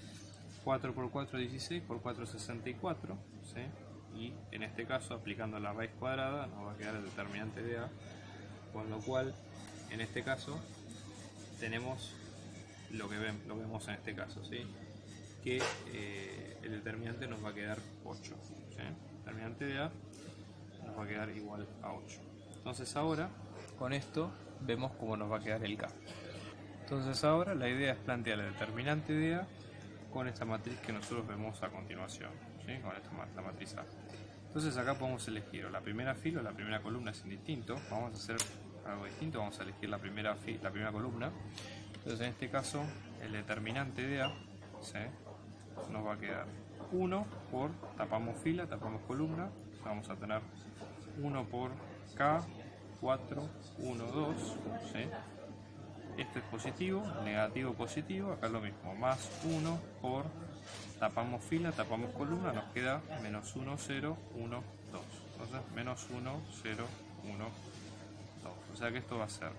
A: 4 por 4 16, por 4 64, ¿sí? Y en este caso, aplicando la raíz cuadrada, nos va a quedar el determinante de A, con lo cual en este caso tenemos lo que vemos en este caso, ¿sí?, que el determinante nos va a quedar 8, ¿sí? El determinante de A nos va a quedar igual a 8. Entonces ahora, con esto, vemos cómo nos va a quedar el K. Entonces ahora la idea es plantear el determinante de A con esta matriz que nosotros vemos a continuación, ¿sí?, con la matriz A. Entonces acá podemos elegir o la primera fila o la primera columna, es indistinto. Vamos a hacer algo distinto, vamos a elegir la primera columna. Entonces en este caso el determinante de A, ¿sí?, nos va a quedar 1 por, tapamos fila, tapamos columna, vamos a tener 1 por K, 4, 1, 2, ¿sí? Esto es positivo, negativo, positivo, acá es lo mismo, más 1 por, tapamos fila, tapamos columna, nos queda menos 1, 0, 1, 2. Entonces, menos 1, 0, 1, 2. O sea que esto va a ser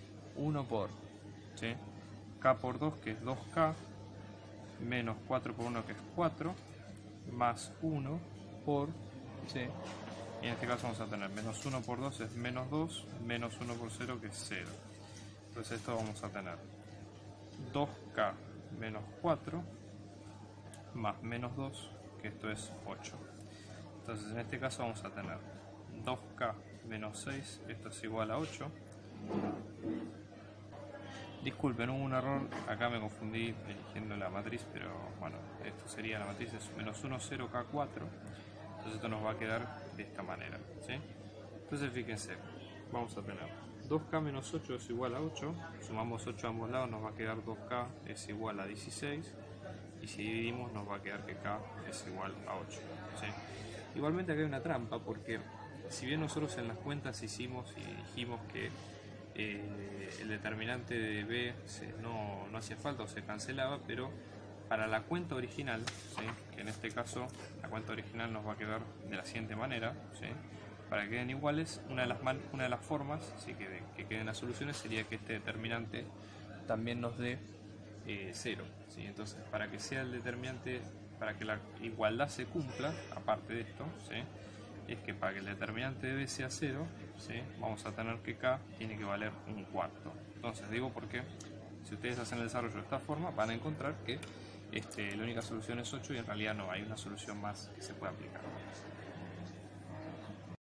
A: 1 por, ¿sí?, K por 2, que es 2K, menos 4 por 1, que es 4, más 1 por, ¿sí?, y en este caso vamos a tener menos 1 por 2 es menos 2, menos 1 por 0, que es 0. Entonces esto vamos a tener 2K menos 4 más menos 2, que esto es 8. Entonces en este caso vamos a tener 2K menos 6, esto es igual a 8. Disculpen, hubo un error, acá me confundí eligiendo la matriz, pero bueno, esto sería la matriz, es menos 1, 0, K4. Entonces esto nos va a quedar de esta manera, ¿sí? Entonces fíjense, vamos a tener 2K menos 8 es igual a 8, sumamos 8 a ambos lados, nos va a quedar 2K es igual a 16, y si dividimos nos va a quedar que K es igual a 8, ¿sí? Igualmente acá hay una trampa, porque si bien nosotros en las cuentas hicimos y dijimos que el determinante de B no hacía falta o se cancelaba, pero para la cuenta original, ¿sí?, que en este caso la cuenta original nos va a quedar de la siguiente manera, ¿sí?, para que queden iguales, una de las formas, ¿sí?, que queden las soluciones sería que este determinante también nos dé 0, ¿sí? Entonces, para que sea el determinante, para que la igualdad se cumpla, aparte de esto, ¿sí?, es que para que el determinante de B sea 0, ¿sí?, vamos a tener que K tiene que valer 1/4. Entonces digo porque si ustedes hacen el desarrollo de esta forma van a encontrar que la única solución es 8 y en realidad no, hay una solución más que se puede aplicar.